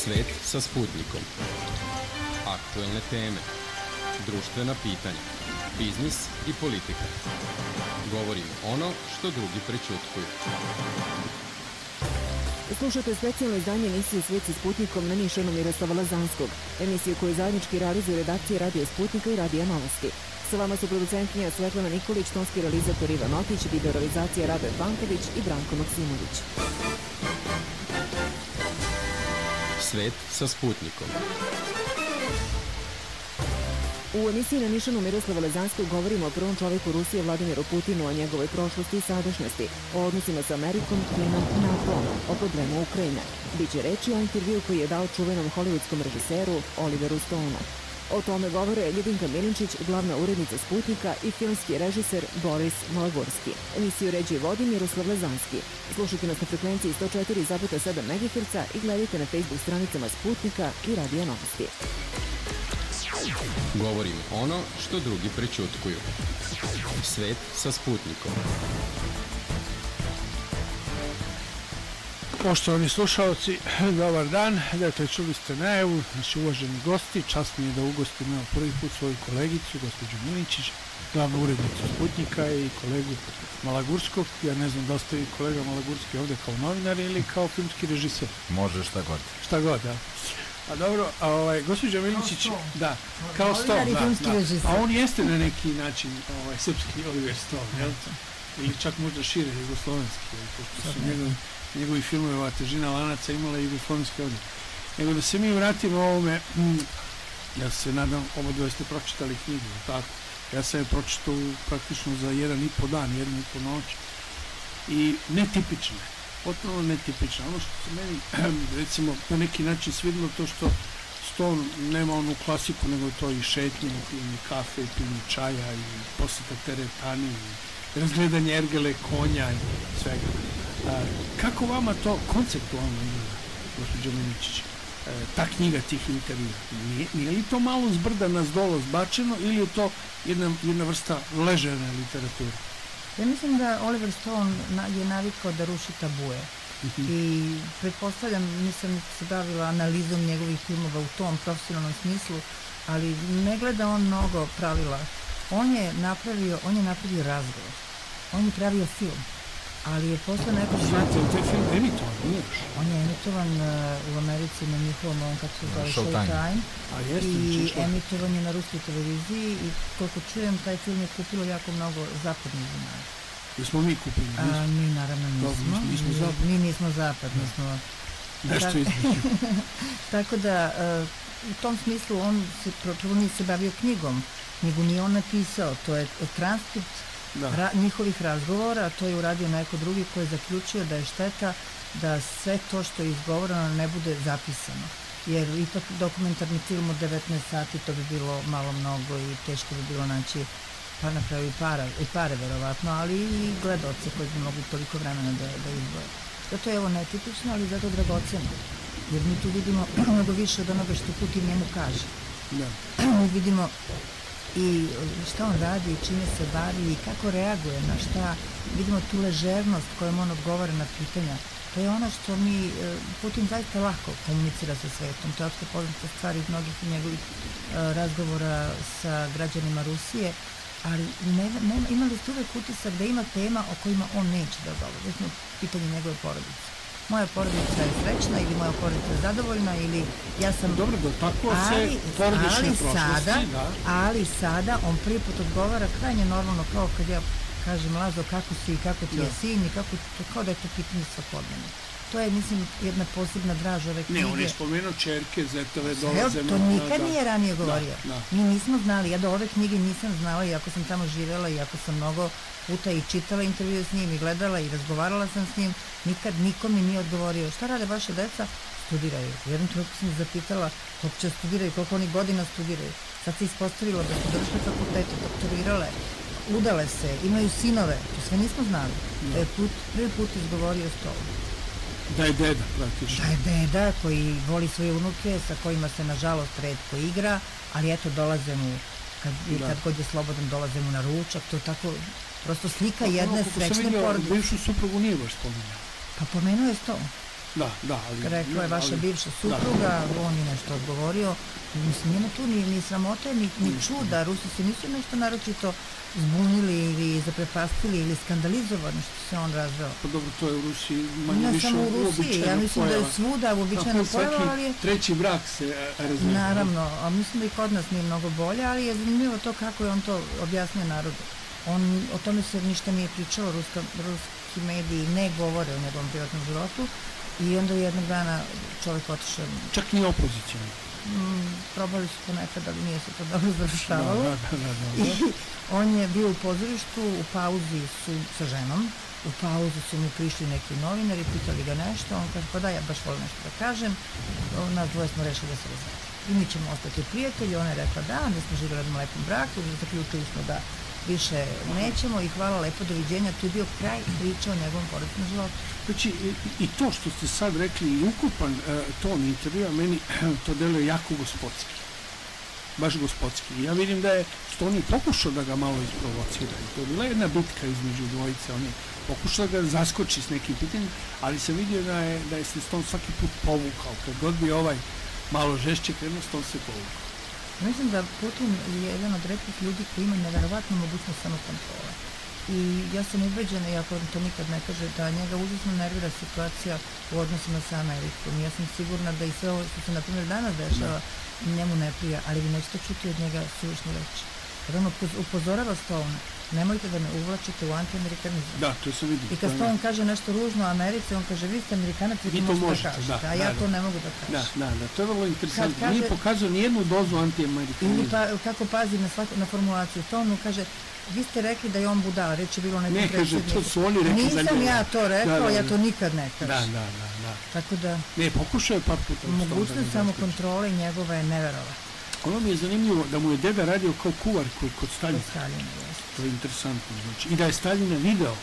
Svet sa Sputnikom. Aktuelne teme, društvena pitanja, biznis i politika. Govorimo ono što drugi prećutkuju. Slušate specijalno izdanje emisije Svet sa Sputnikom na Nišanu Miroslava Lazanskog, emisiju koju zajednički realizuju redakcije Radio Sputnika i Radija Novosti. Sa vama su producentkinja Svetlana Nikolić, tonski realizator Ivan Otić, videorealizacija Radoje Panković i Branko Maksimović. Svet sa Sputnikom. U emisiji na Nišanu Miroslava Lazanskog govorimo o prvom čoveku Rusije Vladimiru Putinu, o njegovoj prošlosti i sadašnjosti, o odnosima sa Amerikom, Kinom i NATO-om, o problemu Ukrajine. Biće reči o intervju koji je dao čuvenom hollywoodskom režiseru Oliveru Stoneu. O tome govore Ljubinka Milinčić, glavna urednica Sputnika, i filmski režiser Boris Malagurski. Emisiju ređi vodi Miroslav Lazanski. Slušajte nas na frekvenciji 104,7 MHz i gledajte na Facebook stranicama Sputnika i Radija Novosti. Govorimo ono što drugi prećutkuju. Svet sa Sputnikom. Poštovani slušalci, dobar dan. Dakle, čuli ste najavu, naši uvaženi gosti. Čast mi je da ugostim prvi put svoju kolegicu, gospođu Milinčić, glavnu urednicu Sputnika, i kolegu Malagurskog. Ja ne znam da ste vi kolega Malagurski ovde kao novinar ili kao filmski režiser. Može šta god. Šta god, da. A dobro, gospođa Milinčić, da, kao Stone, da. A on jeste na neki način srpski Oliver Stone, jel? Ili čak možda šire jugoslovenski, pošto su njegovi filmova Težina lanaca imala jugoslovenski ovdje. Nego da se mi vratimo ovome, ja se nadam, obadvoje ste pročitali knjigu, tako? Ja sam je pročitao praktično za 1,5 dan, 1,5 noć. I netipične, potpuno netipične. Ono što se meni, recimo, na neki način svidilo to što Stone nema onu klasiku, nego to i šetnje, i kafe, i pivni čaja, i posjeta teretani, i razgledanje ergele konja i svega. Kako vama to konceptualno izgleda, gospođo Milinčić, ta knjiga tih intervjua? Nije li to malo zbrda nas dolo zbačeno ili je to jedna vrsta ležerne literature? Ja mislim da Oliver Stone je navikao da ruši tabuje. I pretpostavljam, nisam se bavila analizom njegovih filmova u tom profesionalnom smislu, ali ne gleda on mnogo pravila. On je napravio razgovor. On je pravio film. Ali je posle nekog... Znate, taj film emitovan, nije još? On je emitovan u Americi na njihovom, on kako se zove Showtime. I emitovan je na ruskoj televiziji i koliko čujem, taj film je kupilo jako mnogo zapadnih zemalja. Jesmo mi kupili? Mi naravno nismo. Mi nismo zapad, nismo... Nešto između. Tako da, u tom smislu, on nije se bavio knjigom. Knjigu nije on napisao, to je transkript njihovih razgovora, a to je uradio neko drugi koji je zaključio da je šteta da sve to što je izgovoreno ne bude zapisano. Jer ipak dokumentarni film od 19 sati to bi bilo malo mnogo i teško bi bilo naći, pa na kraju i pare verovatno, ali i gledaoce koji bi mogli toliko vremena da izboje. Zato je ovo netipično, ali zato dragoceno. Jer mi tu vidimo mnogo više od onoga što Putin njemu kaže. Mi vidimo i šta on radi, čime se bavi i kako reaguje na šta. Vidimo tu ležernost kojom on odgovara na pitanja. To je ono što Putin zaista lako komunicira sa svetom. To je opšte poznata stvar iz mnogih njegovih razgovora sa građanima Rusije, ali imali ste uvek utisak da ima tema o kojima on neće da govori. Recimo, pitanje njegove porodice. Moja porodica je srećna ili moja porodica je zadovoljna ili ja sam... Dobro, dotaklo se porodične prošlosti, da. Ali sada on prvi put odgovara krajnje normalno, kao kad ja kažem Lazo kako si i kako ti je sin i kao da je to pitanje svakodnevno. To je, mislim, jedna posebna draž ove knjige. Ne, on je spomenuo čerke, zetove, dolazemo... To nikad nije ranije govorio. Mi nismo znali, ja do ove knjige nisam znala, iako sam tamo živjela, iako sam mnogo puta i čitala intervju s njim i gledala i razgovarala sam s njim, nikad niko mi nije odgovorio. Šta rade vaše deca? Studiraju. U jednom trenutku sam se zapitala koliko će studiraju, koliko oni godina studiraju. Sad se ispostavilo da su završile fakultete, doktorirale, udale se, imaju sinove, to sve nismo znali. Prvi put izgovorio Stone. Da je deda, praktično. Da je deda koji voli svoje unuke, sa kojima se nažalost retko igra, ali eto dolaze mu, kad god je slobodan, dolaze mu na ručak, to je tako prosto slika jedne srećne porodice. Bivšu suprugu nije baš spominjao. Pa pomenuo je to. rekla je vaša bivša supruga, on je nešto odgovorio. Mislim, nema tu ni sramote, ni čuda. Rusi se nisu nešto naročito zbunili ili zaprepastili ili skandalizovani što se on razveo. Pa dobro, to je u Rusiji manje više uobičajena pojava. Ne samo u Rusiji, ja mislim da je svuda uobičajena pojava, ali je... Treći brak se razvija. Naravno, a mislim da i kod nas nije mnogo bolje, ali je zanimljivo to kako je on to objasnio narodu. O tome se ništa nije pričalo, ruski mediji ne govore o njegovom privatnom životu i onda jednog dana čovjek otišao. Čak nije opozicijan. Probali su ponekad, ali nije se to dobro završavalo. I on je bio u pozorištu, u pauzi su sa ženom, u pauzu su mu prišli neki novinari, pitali ga nešto, on kaže, pa da, ja baš volim nešto da kažem, nas dvoje smo rešili da se razvijemo. I mi ćemo ostati prijatelji, ona je rekla da, mi smo živjeli u jednom lepom braku, zaključili smo da više nećemo i hvala lepo, doviđenja, tu je bio kraj priča o njegovom porodičnom životu. Znači, i to što ste sad rekli, i ukupan ton intervjua, meni to deluje jako gospodski. Baš gospodski. Ja vidim da je Stoni pokušao da ga malo isprovocira. To je bila jedna bitka između dvojice. On je pokušao da ga zaskoči s nekim pitanjem, ali sam vidio da je se Stone svaki put povukao. Kad god bi ovaj malo žešće krenuo, Stone se povukao. Mislim da Putin je jedan od retkih ljudi koji ima neverovatnu mogućnost samokontrole. I ja sam ubeđena, iako to nikad ne kaže, da njega užasno nervira situacija u odnosima sa Amerikom. Ja sam sigurna da i sve ovo što se, na primjer, danas dešava, njemu ne prija, ali vi nećete čuti od njega suvišne reči. Kad on upozorava Stone, nemojte da me uvlačite u antiamerikanizam. Da, to se vidi. I kad Stone kaže nešto ružno o Americi, on kaže, vi ste Amerikanac, vi to možete da kažete, a ja to ne mogu da kažem. Da, to je vrlo interesantno. Nije pokazao nijednu dozu antiamerikanizma. Ili kako pazi na formulaciju. Stone kaže, vi ste rekli da je on budala, reč je bilo nekom predsjedniku. Ne, kaže, to su oni rekli za njega. Nisam ja to rekao, ja to nikad ne kažem. Da. Tako da... Ne, pokušao je par puta. Mogućnost samokontrole njegova je neverovatna. Ono mi je zanimljivo da mu je deda radio kao kuvar kod Staljina. Kod Staljina, jeste. To je interesantno, znači. I da je Staljina video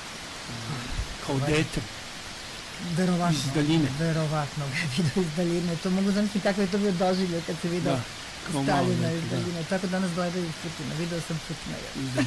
kao dete. Verovatno. Iz daljine. Verovatno ga je video iz daljine. To mogu zamisliti kako je to bio doživljaj kad se video Staljina iz daljine. Tako danas gledaju iz Putina. Video sam Putina.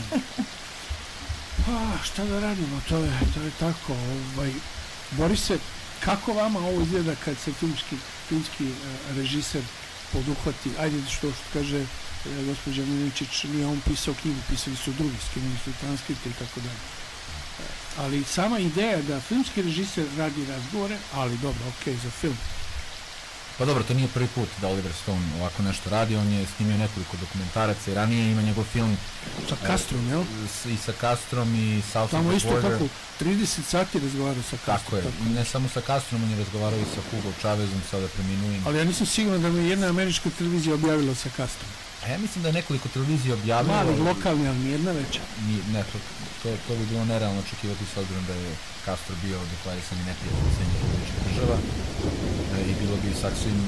Pa, šta da radimo? To je tako. Borise, kako vama ovo izgleda kad se filmski režiser poduhvati, ajde što kaže gospođa Miliničić, nije on pisao knjigu, pisali su drugi, skinuli su transkripte i tako dalje. Ali sama ideja da filmski režiser radi razgovore, ali dobro, okej, za film. Pa dobro, to nije prvi put da Oliver Stone ovako nešto radi, on je snimio nekoliko dokumentaraca i ranije ima njegov film sa Castrom, jel? I sa Castrom i South of the Border. Tamo isto tako, 30 sati razgovarao sa Castrom. Tako je, ne samo sa Castrom, on je razgovarao i sa Hugo Chavezom, sada preminujem. Ali ja nisam siguran da mi jedna američka televizija objavila sa Castrom. A ja mislim da je nekoliko televizija objavila... Mali, lokalni, ali nijedna veća. Ne, to bi bilo nerealno očekivati s obzirom da je Castro bio deklarisani neprijatelj Sjedinjenih Američkih Država i bilo bi sasvim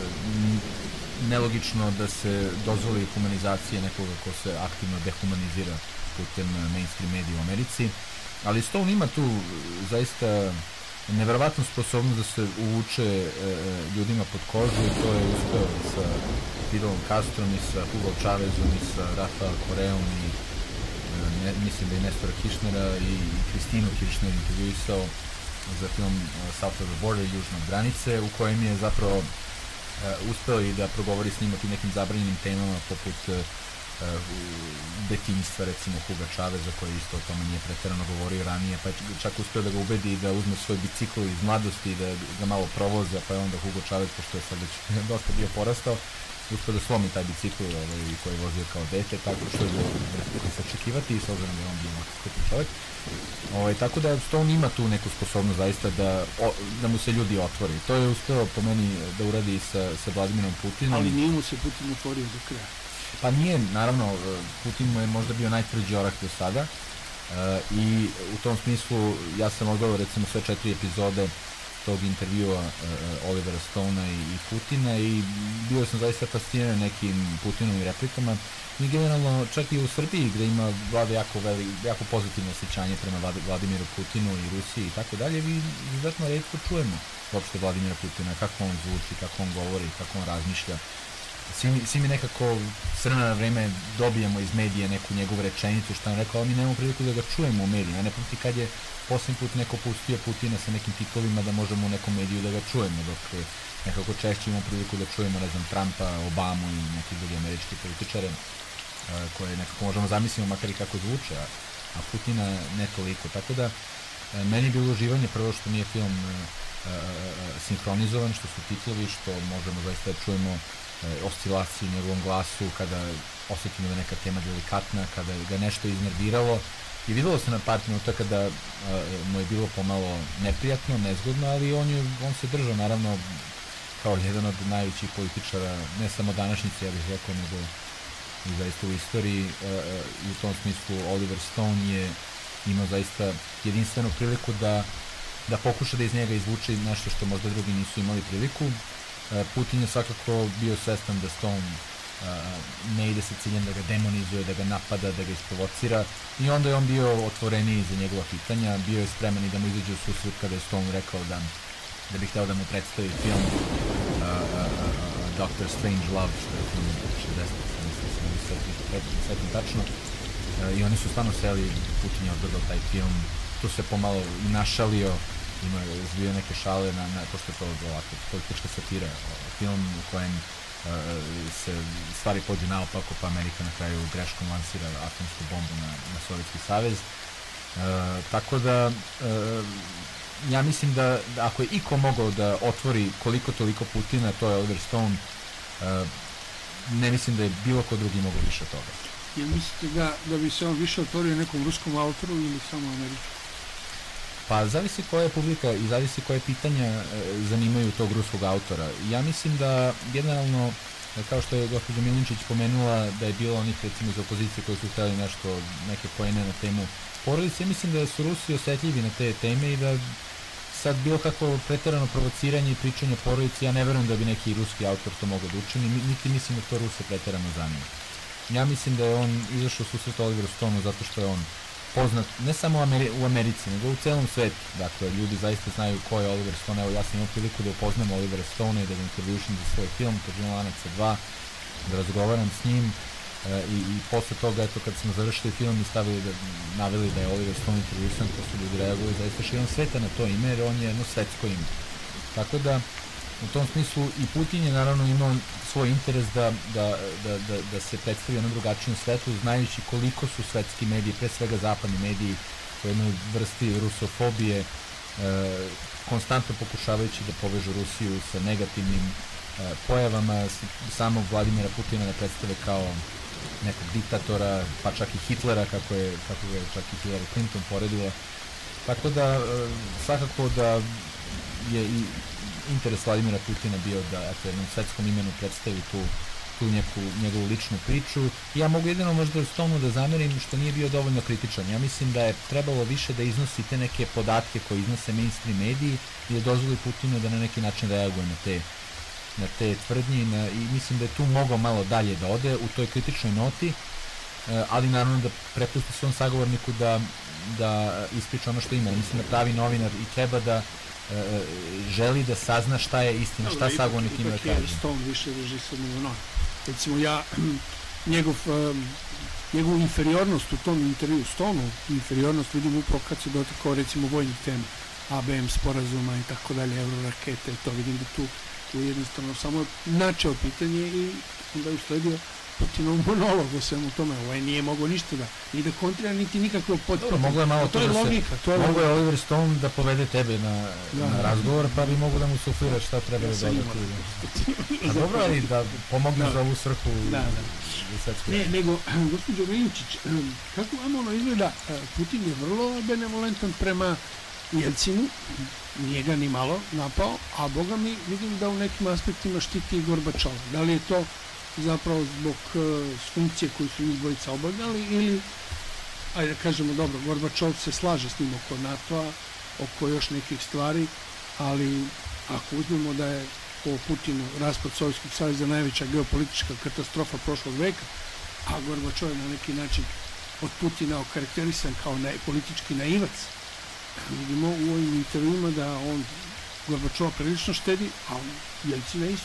nelogično da se dozvoli humanizacija nekoga ko se aktivno dehumanizira putem mainstream medija u Americi. Ali Stone ima tu zaista neverovatnu sposobnost da se uvuče ljudima pod kožu i to je uspeo sa Fidelom Castrom i sa Hugo Chavezom i sa Rafael Correom i mislim da i Nestora Kiršnera i Kristinu Kiršner intervjuisao za film South of the Border, Južne granice, u kojem je zapravo uspeo i da progovori s njim o tim nekim zabranjenim temama poput detinjstva, recimo Huga Chaveza, koji isto o tome nije preterano govorio ranije, pa je čak uspeo da ga ubedi da uzme svoj bicikl iz mladosti i da ga malo provoza, pa je onda Hugo Chavez, pošto je sad već dosta bio porastao, uspeo da slomi taj bicikl koji je vozio kao dete, tako što je bilo da se očekivati i s obzirom da je on bio ovakav čovjek. Tako da Stone ima tu neku sposobnost zaista da mu se ljudi otvori. To je uspeo po meni da uradi i sa Vladimirom Putinom. Ali nije mu se Putin otvorio do kraja. Pa nije, naravno, Putin mu je možda bio najtvrđi orak do sada i u tom smislu ja sam odgledao recimo sve 4 epizode tog intervjua Olivera Stonea i Putina i bio sam zaista fasciniran nekim Putinovim replikama i generalno čak i u Srbiji gde ima vlada jako pozitivno osjećanje prema Vladimiru Putinu i Rusiji i tako dalje, vi izuzetno retko čujemo uopšte Vladimira Putina, kako on zvuči, kako on govori, kako on razmišlja. svi mi nekako s vremena na vreme dobijemo iz medija neku njegovu rečenicu što on rekao, ali mi nemamo priliku da ga čujemo u medijima. Ja ne pamti kad je posljednji put neko pustio Putina sa nekim tikovima da možemo u nekom mediju da ga čujemo, dok nekako češće imamo priliku da čujemo, ne znam, Trumpa, Obamu i neki drugi američki političare koje nekako možemo zamisliti makar i kako zvuče, a Putina ne toliko. Tako da, meni je bilo uživanje prvo što nije film sinhronizovan, što su titlovi, što možemo zaista da čujemo oscilaciju u njegovom glasu, kada osjetimo da je neka tema delikatna, kada ga nešto iznerviralo. I videlo se na par minuta kada mu je bilo pomalo neprijatno, nezgodno, ali on se držao, naravno, kao jedan od najvećih političara, ne samo današnjice, ja bih rekao, nego i zaista u istoriji. I u tom smislu Oliver Stone je imao zaista jedinstvenu priliku da pokuša da iz njega izvuče nešto što možda drugi nisu imali priliku. Putin je svakako bio svestan da Stone ne ide sa ciljem da ga demonizuje, da ga napada, da ga isprovocira, i onda je on bio otvoreniji za njegova pitanja, bio je spreman i da mu izađe u susret kada je Stone rekao da bi hteo da mu predstavi film Doctor Strange Love, što je film 60, tačno, i oni su stvarno seli, Putin je odgledao taj film, tu se pomalo i našalio, ima zbio neke šale, pošto je to ovako politička satira, film u kojem se stvari pođu naopako, pa Amerika na kraju greškom lansira atomsku bombu na Sovjetski savez. Tako da, ja mislim da ako je iko mogao da otvori koliko toliko Putina, to je Oliver Stone. Ne mislim da je bilo ko drugi mogao više od toga. Jel mislite da bi se on više otvorio nekom ruskom autoru ili samo američkom? Pa zavisi koja je publika i zavisi koje pitanja zanimaju tog ruskog autora. Ja mislim da generalno, kao što je gospođa Milinčić pomenula, da je bilo onih recimo iz opozicije koji su htjeli nešto, neke poene na temu porodice, ja mislim da su Rusi osjetljivi na te teme i da sad bilo kako preterano provociranje i pričanje o porodici, ja ne verujem da bi neki ruski autor to mogao da učini, niti mislim da to Ruse preterano zanima. Ja mislim da je on izašao u susret Oliveru Stoneu zato što je on poznat ne samo u Americi, nego u celom svetu. Dakle, ljudi zaista znaju ko je Oliver Stone. Evo, ja sam imao priliku da upoznam Olivera Stonea i da ga intervjušim za svoj film Poželjno lanaca 2, da razgovaram s njim i posle toga, eto, kad smo završili film i naveli da je Oliver Stone intervjušan, to su ljudi reagovali zaista širom sveta na to ime, jer on je jedno svetsko ime. Tako da, u tom smislu i Putin je naravno imao svoj interes da se predstavi na drugačijem svetu, znajući koliko su svetski mediji, pre svega zapadni mediji, u jednoj vrsti rusofobije, konstantno pokušavajući da povežu Rusiju sa negativnim pojavama, samog Vladimira Putina da predstave kao nekog diktatora, pa čak i Hitlera, kako ga je čak i Hillary Clinton poredila. Tako da, svakako da je i interes Vladimira Putina bio da jednom svetskom imenu predstavi tu njegovu ličnu priču. Ja mogu jedino možda Stoneu da zamerim što nije bio dovoljno kritičan. Ja mislim da je trebalo više da iznosi te neke podatke koje iznose mainstream mediji i da dozvoli Putinu da na neki način reaguje na te tvrdnje i mislim da je tu mogao malo dalje da ode u toj kritičnoj noti, ali naravno da prepusti svom sagovorniku da ispriča ono što ima. Mislim da pravi novinar i treba da želi da sazna šta je istina, šta sagovornik ima da kaže. Ipak je Stone više režisor nego novinar. Recimo ja, njegovu inferiornost u tom intervju Stoneu, inferiornost vidim upravo kad se dotakao recimo vojnih tema, ABM sporazuma i tako dalje, eurorakete, to vidim da tu jednostavno samo načeo pitanje i onda je usledio Putinov monolog o svemu tome. Ovaj nije mogao ništa ni da kontrira, niti nikakve potpuno. Moglo je malo to je logika. Moglo je Oliver Stone da povede tebe na razgovor, pa bi mogo da mu sufliraš šta treba da dodati. A dobro, ali da pomogne za ovu svrhu. Ne, nego, gospođo Milinčić, kako vam ono izgleda, Putin je vrlo benevolentan prema Jelcinu, nije ga ni malo napao, a boga mi vidim da u nekim aspektima štiti i Gorbačova. Da li je to zapravo zbog funkcije koju su njih dvojica obavljali ili, ajde da kažemo dobro, Gorbačov se slaže s njim oko NATO-a, oko još nekih stvari, ali ako uzmemo da je po Putinu raspad Sovjetskog saveza najveća geopolitička katastrofa prošlog veka, a Gorbačov je na neki način od Putina okarakterisan kao politički naivac, vidimo u ovim intervjuima da on Gorbačova prilično štedi, a on Jelcina isto.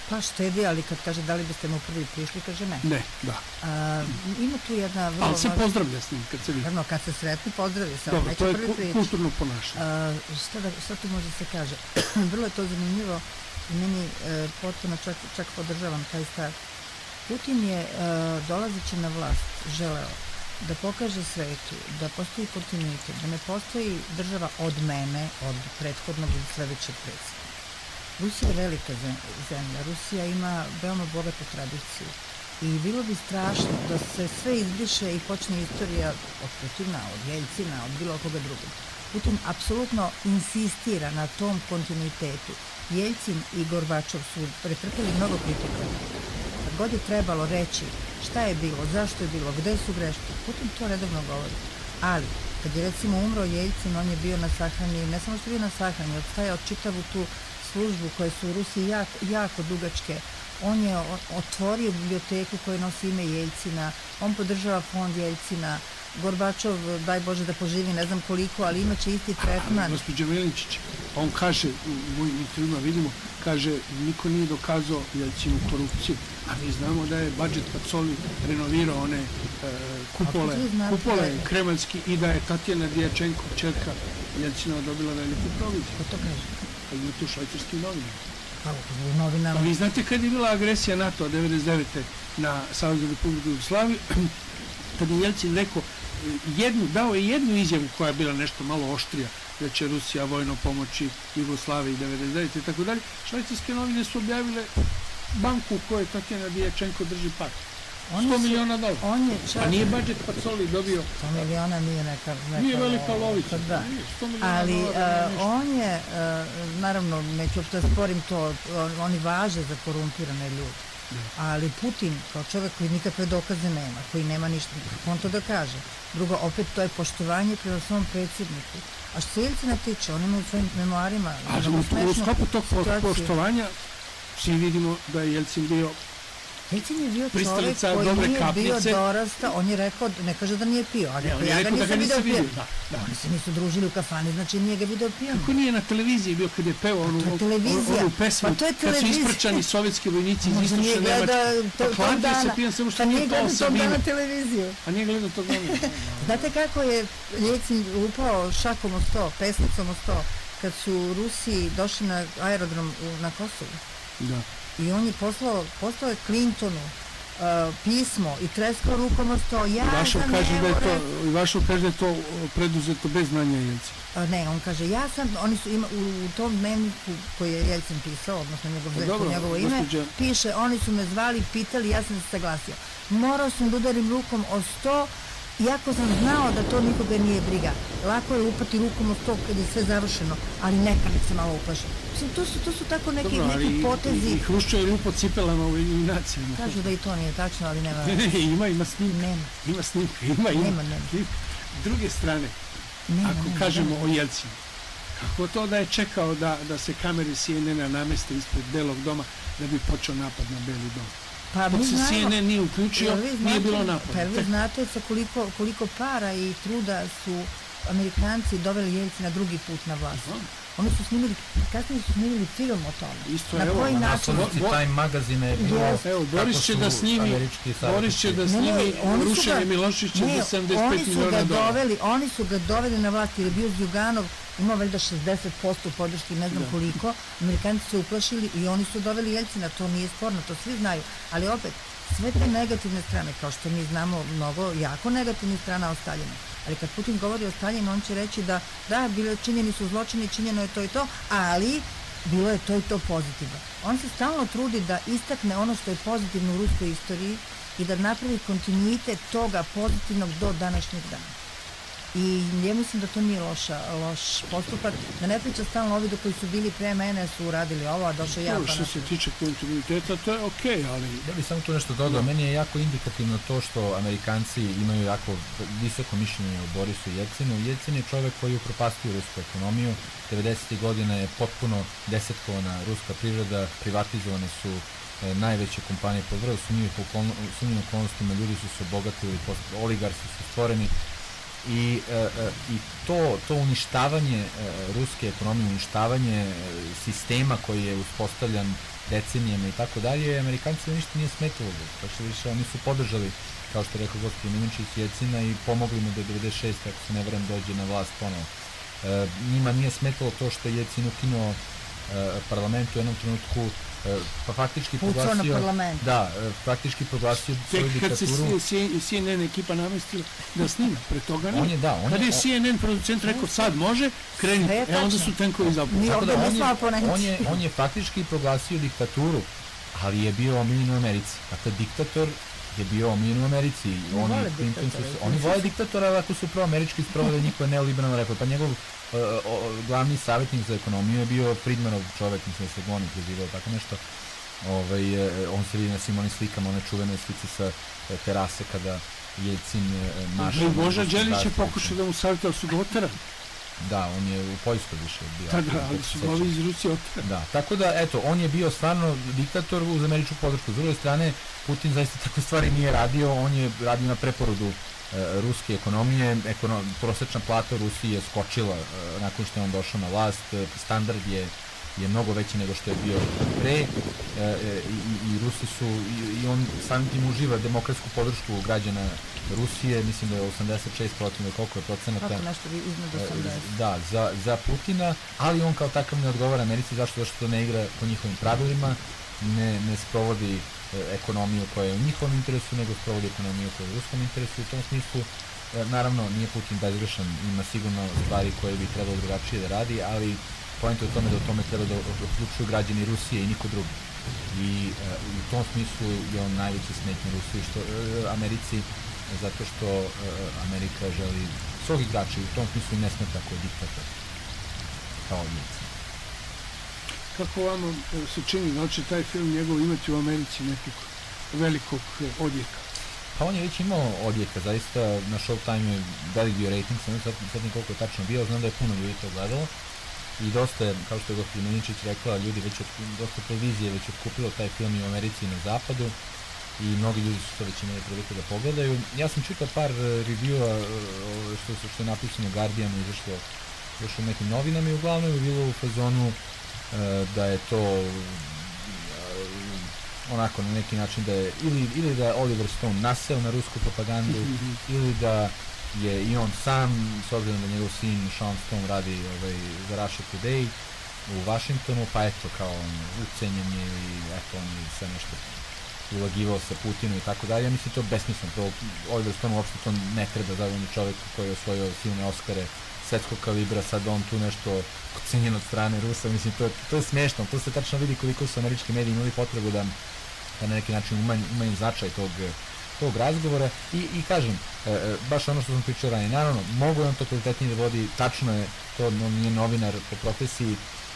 Pa štedi, ali kad kaže da li biste mu prvi prišli, kaže ne. Ne, da. Ima tu jedna vrlo... Ali se pozdravlja s njim kad se vidi. Naravno, kad se sretni, pozdravi se. Dobro, to je kulturno ponašanje. Šta tu može se kaže? Vrlo je to zanimljivo i meni potpuno čak podržavam taj stav. Putin je, dolazeći na vlast, želeo da pokaže svetu da postoji kontinuitet, da ne postoji država od mene, od prethodnog ili sledećeg predsjednika. Rusija je velika zemlja, Rusija ima veoma bogatu tradiciju i bilo bi strašno da se sve izbriše i počne istorija od Putina, od Jeljcina, od bilo koga drugog. Putin apsolutno insistira na tom kontinuitetu. Jeljcin i Gorbačov su pretrpeli mnogo kritika. Kad god je trebalo reći šta je bilo, zašto je bilo, gde su greške, Putin to redovno govori. Ali, kad je recimo umro Jeljcin, on je bio na sahrani, ne samo što je bio na sahrani, odstajao čitavu tu službu koje su u Rusiji jako dugačke. On je otvorio biblioteku koja nosi ime Jeljcina, on podržava fond Jeljcina, Gorbačov, daj Bože da poživi, ne znam koliko, ali imaće isti tretman. Gospođa Veličić, on kaže, u mojim intervjima vidimo, kaže, niko nije dokazao Jeljcinu korupciju, a mi znamo da je budžet Pacoli renovirao one kupole kremaljski i da je Tatjana Djačenko, čerka Jeljcina, dobila veliku proviziju. Ko to kaže? Pa ima tu švajcarski novinama. Pa vi znate kad je bila agresija NATO 1999. na Saveznu Republiku Jugoslaviju, kad je Jeljcin rekao, dao je jednu izjavu koja je bila nešto malo oštrija, da će Rusija vojno pomoći Jugoslaviji 1999. i tako dalje, švajcarske novine su objavile banku u kojoj Tatjana Djačenko drži par. $100 miliona. A nije budžet Pacoli dobio... 100 miliona nije neka... Nije velika lovica. Da. Ali on je, naravno, neću uopšte da sporim to, oni važe za korumpirane ljude. Ali Putin, kao čovjek koji nikakve dokaze nema, koji nema ništa, on to da kaže. Drugo, opet to je poštovanje prema svom predsjedniku. A što se Jeljcina tiče, on ima u svojim memoarima... A u sklopu tog poštovanja svi vidimo da je Jeljcin bio Jeljcin je bio čovjek koji nije bio dorasta, on je rekao, ne kaže da nije pio, a rekao ja ga nisam video pio. Oni se nisu družili u kafani, znači nije ga video pio. Kako nije na televiziji bio kad je peo onu pesmu, kad su isprčani sovjetski vojnici iz istočne Nemačke, pa kladio se pijan samo što nije pao sa vina. A nije gledao tog dana. Znate kako je Jeljcin upao šakom o sto, pesnicom o sto, kad su Rusi došli na aerodrom na Kosovu? Da. I on je poslao je Clintonu pismo i treskao rukom o sto. Vašo kaže da je to preduzeto bez znanja Jeljcina. Ne, on kaže, oni su u tom dnevniku koji je Jeljcin pisao, odnosno njegovo ime, piše, oni su me zvali, pitali, ja sam se saglasio. Morao sam da udarim rukom o sto, iako sam znao da to nikoga nije briga. Lako je upati rukom o sto kad je sve završeno, ali nekad se malo uplaši. To su tako neki potezi. I Hruščov je lupo cipelama u eliminacijama. Kažu da i to nije tačno, ali nema. Ima snimka. Ima snimka. Ima. S druge strane, ako kažemo o Jeljcinu, kako to da je čekao da se kamere CNN-a nameste ispred Belog doma da bi počeo napad na Beli dom? Dok se CNN nije uključio, nije bilo napada. Pa vi znate sa koliko para i truda su Amerikanci doveli Jeljcina drugi put na vlast. Oni su snimili, kasnije su snimili film o tome. Na koji način? Time magazine je bilo Boris će da snimi rušenje Miloševića za $75 miliona. Oni su ga doveli na vlast jer je bio Zjuganov, imao valjda 60% podrške, ne znam koliko. Amerikanci su uplašili i oni su doveli Jeljcina, to nije sporno, to svi znaju. Ali opet, sve te negativne strane, kao što mi znamo mnogo jako negativnih strana o Staljinu. Ali kad Putin govori o Staljinu, on će reći da činjeni su zločini, činjeno je to i to, ali bilo je to i to pozitivno. On se stalno trudi da istakne ono što je pozitivno u ruskoj istoriji i da napravi kontinuitet toga pozitivnog do današnjeg dana. I ja mislim da to nije loš postupak, da ne priča stalno ovi koji su bili pre mene su uradili ovo, a došao ja. Što se tiče kontinuiteta, to je okej, ali... Ja bih samo tu nešto dodao, meni je jako indikativno to što Amerikanci imaju jako visoko mišljenje o Borisu Jeljcinu. Jeljcin je čovek koji je upropastio rusku ekonomiju, 90. godina je potpuno desetkovana ruska privreda, privatizovane su najveće kompanije pod vrlo sumnjivim okolnostima, ljudi su se obogatili, oligarsi su stvoreni. i to uništavanje ruske ekonomije, uništavanje sistema koji je uspostavljan decenijama i tako dalje, Amerikanci ništa nije smetalo. Pa što više, oni su podržali, kao što je rekao gospodin Milinčić, Jeljcina i pomogli mu da 96. ako se ne varam dođe na vlast ponovo. Njima nije smetalo to što je Jeljcin ukinuo parlament u jednom trenutku, pa faktički proglasio faktički proglasio svoju diktaturu. Kad se CNN ekipa namestila da snima, pre toga ne. Kad je CNN producent rekao sad može, krenite, onda su tenkovi zapušteni. On je faktički proglasio diktaturu, ali je bio omiljen u Americi. Dakle, diktator je bio omiljen u Americi. Oni vole diktatora ako su proamerički sprovode njihove neoliberalne reforme. Pa njegov glavni savjetnik za ekonomiju je bio Friedmanov čovek, mislim da se Goni prezivao, tako nešto. On se vidi na svim onim slikama, one čuvene slike sa terase kada Jeljcin maša. Boža Đelić je pokušao da mu savjeta, ali su ga oterali. Da, on je u Poljskoj više bio. Da, ali su ga ovi iz Rusije oterali. Da, tako da, eto, on je bio stvarno diktator uz američku podršku. S druge strane, Putin zaista takve stvari nije radio, on je radio na preporodu ruske ekonomije, prosečna plata u Rusiji je skočila nakon što je on došao na vlast, standard je mnogo veći nego što je bio pre i Rusi su, i on samim tim uživa demokratsku podršku građana Rusije, mislim da je 86% koliko je procenata. Kako nešto iznad 80%. Da, za Putina, ali on kao takav ne odgovara Americi, zašto to ne igra po njihovim pravilima, ne sprovodi ekonomiju koja je u njihovom interesu, nego sprovodi ekonomiju koja je u ruskom interesu. U tom smislu, naravno, nije Putin bezgrešan, ima sigurno stvari koje bi trebalo drugačije da radi, ali poenta je u tome da o tome treba da odlučuju građani Rusije i niko drugi. I u tom smislu je on najveći smetnje Rusiji, Americi, zato što Amerika želi svog igrača i u tom smislu i ne smeta ako je diktator, kao Jeljcin. Kako vama se čini, da li će taj film njegov imati u Americi nekog velikog odjeka? Pa on je već imao odjeka, zaista na Showtime je velik bio rating, sad koliko je tačno bio, znam da je puno ljudi to gledalo i dosta je, kao što je gospodin Milinčić rekla, ljudi dosta televizije već otkupilo taj film i u Americi i na zapadu i mnogi ljudi su to već imali priliku da pogledaju. Ja sam čitao par reviewa što je napisano u Guardianu, izašlo još u nekim novinama i uglavnom je bilo u fazonu da je to onako na neki način da je ili da je Oliver Stone naseo na rusku propagandu ili da je i on sam, s obzirom da njegov sin Sean Stone radi za Russia Today u Washingtonu, pa eto kao ucenjen je i eto on je sve nešto ulagivao sa Putinom i tako dalje. Ja mislim to besmisleno, Oliver Stone uopšte to ne treba, da on je čovjek koji je osvojio silne Oscare svetskog kalibra, sad on tu nešto ocenjen od strane Rusa, mislim to je smiješno, to se tačno vidi koliko su američki mediji imali potrebu da na neki način umanju značaj tog razgovora i kažem, baš ono što sam pričao ranije, naravno, mogu je on to kvalitetnije da vodi, tačno je, to on nije novinar po profesiji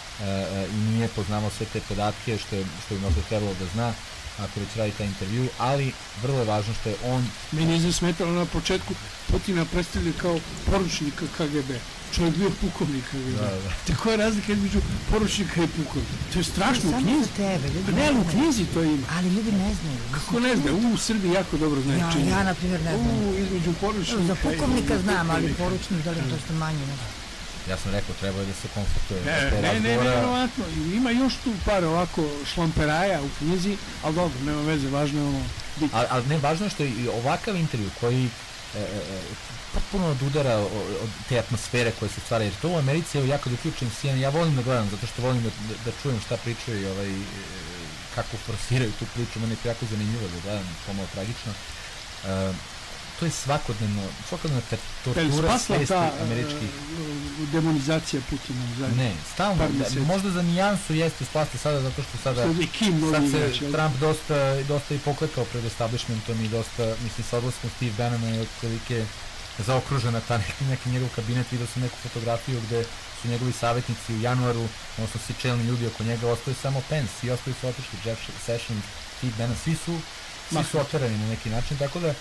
i nije poznavao sve te podatke što bi možda trebalo da zna ako već radi taj intervju, ali vrlo je važno što je on... Meni je zasmetalo na početku Putina predstavlja kao poručnika KGB. Čovjek bio pukovnik KGB. Tako je razlika između poručnika i pukovnika. To je strašno u knjizi. Ne, ali u knjizi to ima. Ali ljudi ne znaju. Kako ne znaju? U Srbiji jako dobro znaju čini. Ja, na primjer, ne znam. Između poručnika. Za pukovnika znam, ali poručnik dolim dosta manje. Ja sam rekao, treba je da se konsultuje. Ne, vjerovatno. Ima još tu par ovako šlamperaja u knjizi, ali dobro, nema veze, važno je ono biti. Ali ne, važno je što je ovakav intervju koji potpuno odudara od te atmosfere koje se stvara, jer to u Americi, evo ja kad uključujem CNN, ja volim da gledam, zato što volim da čujem šta pričaju i kako forsiraju tu priču, meni je jako zanimljivo da gledam, pomalo tragično. To je svakodnevna tortura svesti američkih. Demonizacija Putina u zadnjih. Ne, stalno, možda za nijansu jeste spasta sada, zato što sad se Trump dosta i poklekao pred establishmentom i dosta, mislim, sa odlaskom Steve Bannona je otprilike zaokružena ta neki njegov kabinet, vidio sam neku fotografiju gde su njegovi savjetnici u januaru, odnosno svi čelni ljudi oko njega, ostaju samo Pence, i ostaju su otišli, Jeff Sessions, Steve Bannon, svi su oterani na neki način, tako da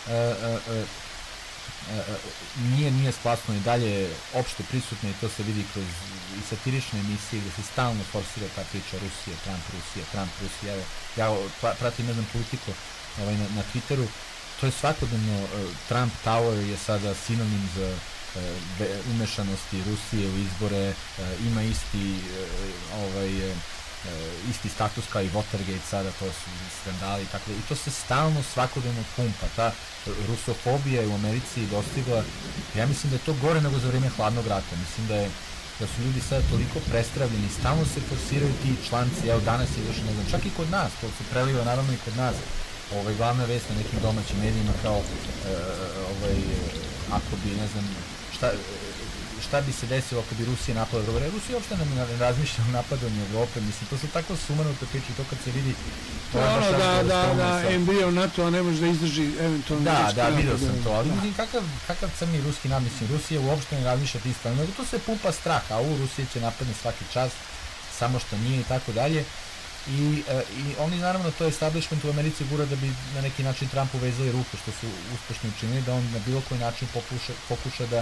nije splasno i dalje opšte prisutno i to se vidi kroz i satirične emisije gde se stalno forsira ta priča Trump Rusija. Evo, ja pratim, ne znam, politiku na Twitteru to je svakodnevno, Trump Tower je sada sinonim za umešanosti Rusije u izbore, ima isti status kao i Watergate sada, to su skandali i to se stalno svakodnevno pumpa. Ta rusofobija je u Americi dostigla, ja mislim da je to gore nego za vrijeme hladnog rata. Mislim da su ljudi sada toliko prestravljeni, stalno se forsiraju ti članci, evo danas je došlo, ne znam, čak i kod nas, to se preliva naravno i kod nas, glavna vest na nekim domaćim medijima kao ako bi, ne znam, šta bi se desilo ako bi Rusija napadala Evropu. Rusija uopšte ne razmišlja o napadanju Evrope, mislim, to su tako sumanute priče, to kad se vidi... Da, embrio NATO-a ne može da izdrži eventualno... Da, vidio sam to, ali mislim, kakav crni ruski nam, mislim, Rusija uopšte ne razmišlja ti strane, nego to se pumpa strah, a Rusija će napadne svaki čas, samo što nije i tako dalje. I oni, naravno, to establishment u Americi gura da bi na neki način Trumpu vezali ruku, što su uspešno učinili, da on na bilo koji način pokuša da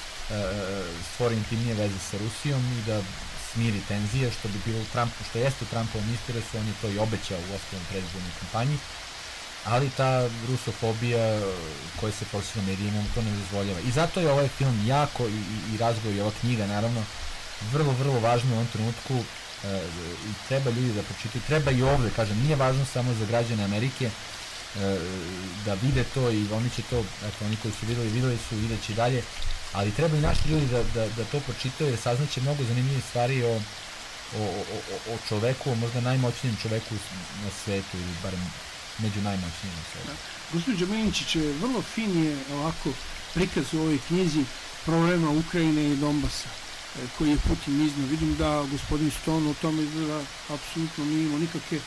stvori intimnije veze sa Rusijom i da smiri tenzije, što bi bilo Trumpu, što jeste u Trumpovom interesu, on je to i obećao u osnovnom predizbornoj kampanji, ali ta rusofobija koja se forsira medijima to ne dozvoljava. I zato je ovaj film jako i razgovor i ova knjiga, naravno, vrlo, vrlo važno u ovom trenutku i treba ljudi da pročitaju, treba i ovde, kažem, nije važno samo za građane Amerike da vide to i oni će to, eto, oni koji su videli su, vidjet će i dalje, ali treba i naši ljudi da to pročitaju jer saznaće mnogo zanimljivih stvari o čoveku, o možda najmoćnijem čoveku na svetu ili barem među najmoćnijim na svetu. Gospođa Milinčić, vrlo fin je ovako prikaz u ovoj knjizi problema Ukrajine i Donbasa koji je Putin iznio. Vidim da gospodin Stone o tome izgleda apsolutno nije imao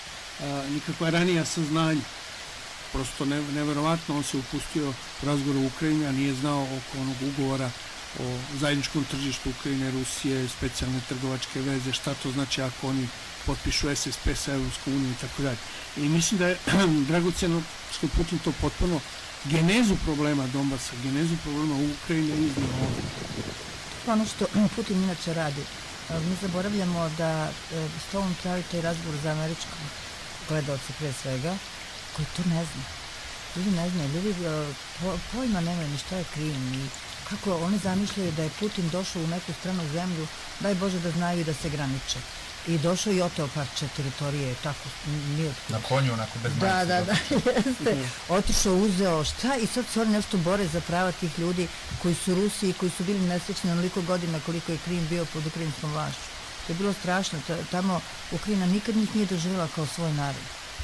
nikakva ranija saznanja. Prosto neverovatno, on se upustio u razgovor u Ukrajini, a nije znao oko onog ugovora o zajedničkom tržištu Ukrajine, Rusije, specijalne trgovačke veze, šta to znači ako oni potpišu SSP sa Evropskom unijom i tako dalje. I mislim da je dragoceno što je Putin to potpuno genezu problema Donbasa, genezu problema Ukrajine iznio ovdje. Ono što Putin inače radi, mi zaboravljamo da Stone pravi taj razgovor za američkog gledalca pre svega, koji to ne zna. Ljudi ne znaju, ljudi pojma nemaju ni šta je Krim i kako oni zamišljaju da je Putin došao u neku stranu zemlju, daj Bože da znaju i da se graniče. I došao i oteo par teritorije, tako, nije otkud. Na konju, onako bez majice. Da, jeste. Otišao, uzeo, šta? I sad se oni nešto bore za prava tih ljudi koji su Rusi i koji su bili nesrećni onoliko godina koliko je Krim bio pod ukrajinskom vlašću. To je bilo strašno. Tamo Ukrajina nikad njih nije doživjela kao svoj narod.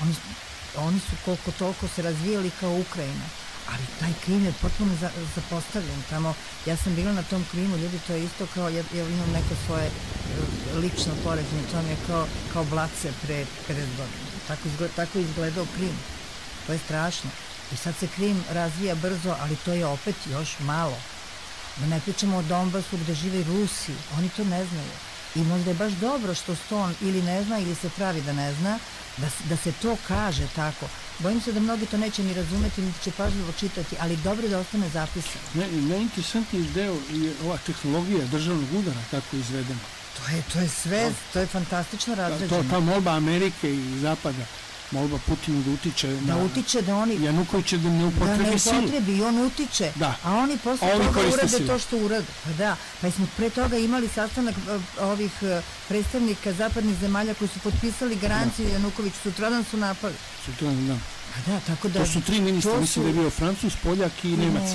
Oni su koliko toliko se razvijali kao Ukrajina. Ali taj Krim je potpuno zapostavljen tamo. Ja sam bila na tom Krimu, ljudi, to je isto kao, ja imam neko svoje lično poređenje, to mi je kao Blace pre 50 godina. Tako izgledao Krim. To je strašno. I sad se Krim razvija brzo, ali to je opet još malo. Da ne pričamo o Donbasu gde žive Rusi, oni to ne znaju. I možda je baš dobro što Stone ili ne zna ili se pravi da ne zna, da se to kaže tako. Bojim se da mnogi to neće ni razumeti, niti će pažljivo čitati, ali dobro da ostane zapisano. Najinteresantniji deo je ova tehnologija državnog udara tako izvedena. To je sve, to je fantastično razređeno. Ta molba Amerike i Zapada, molba Putinu da utiče da oni Janukovića da ne upotrebi silu. Da ne upotrebi i on utiče, a oni posle toga urade to što urade. Pa smo pre toga imali sastanak ovih predstavnika zapadnih zemalja koji su potpisali garanciju Janukoviću, sutradan su napali. Sutradan, da. To su 3 ministra, mislim da je bio Francuz, Poljak i Nemac.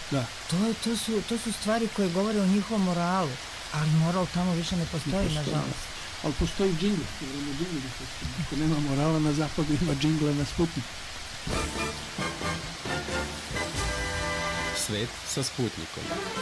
To su stvari koje govore o njihovom moralu, ali moral tamo više ne postoji, nažalost. Ali postoji džingl, ako nema morala na zapadu, ima džingla na Sputniku. Svet sa Sputnikom.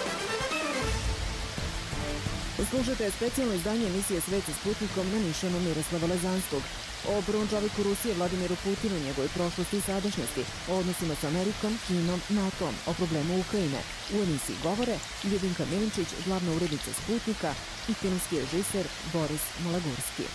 Slušajte specijalno izdanje emisije Svet sa Sputnikom na Nišanu Miroslava Lazanskog. O prvom čoveku Rusije Vladimiru Putinu, njegovoj prošlosti i sadašnjosti, o odnosima sa Amerikom, Kinom, NATO-om, o problemu Ukrajine. U emisiji govore Ljubinka Milinčić, glavna urednica Sputnika i filmski režiser Boris Malagurski.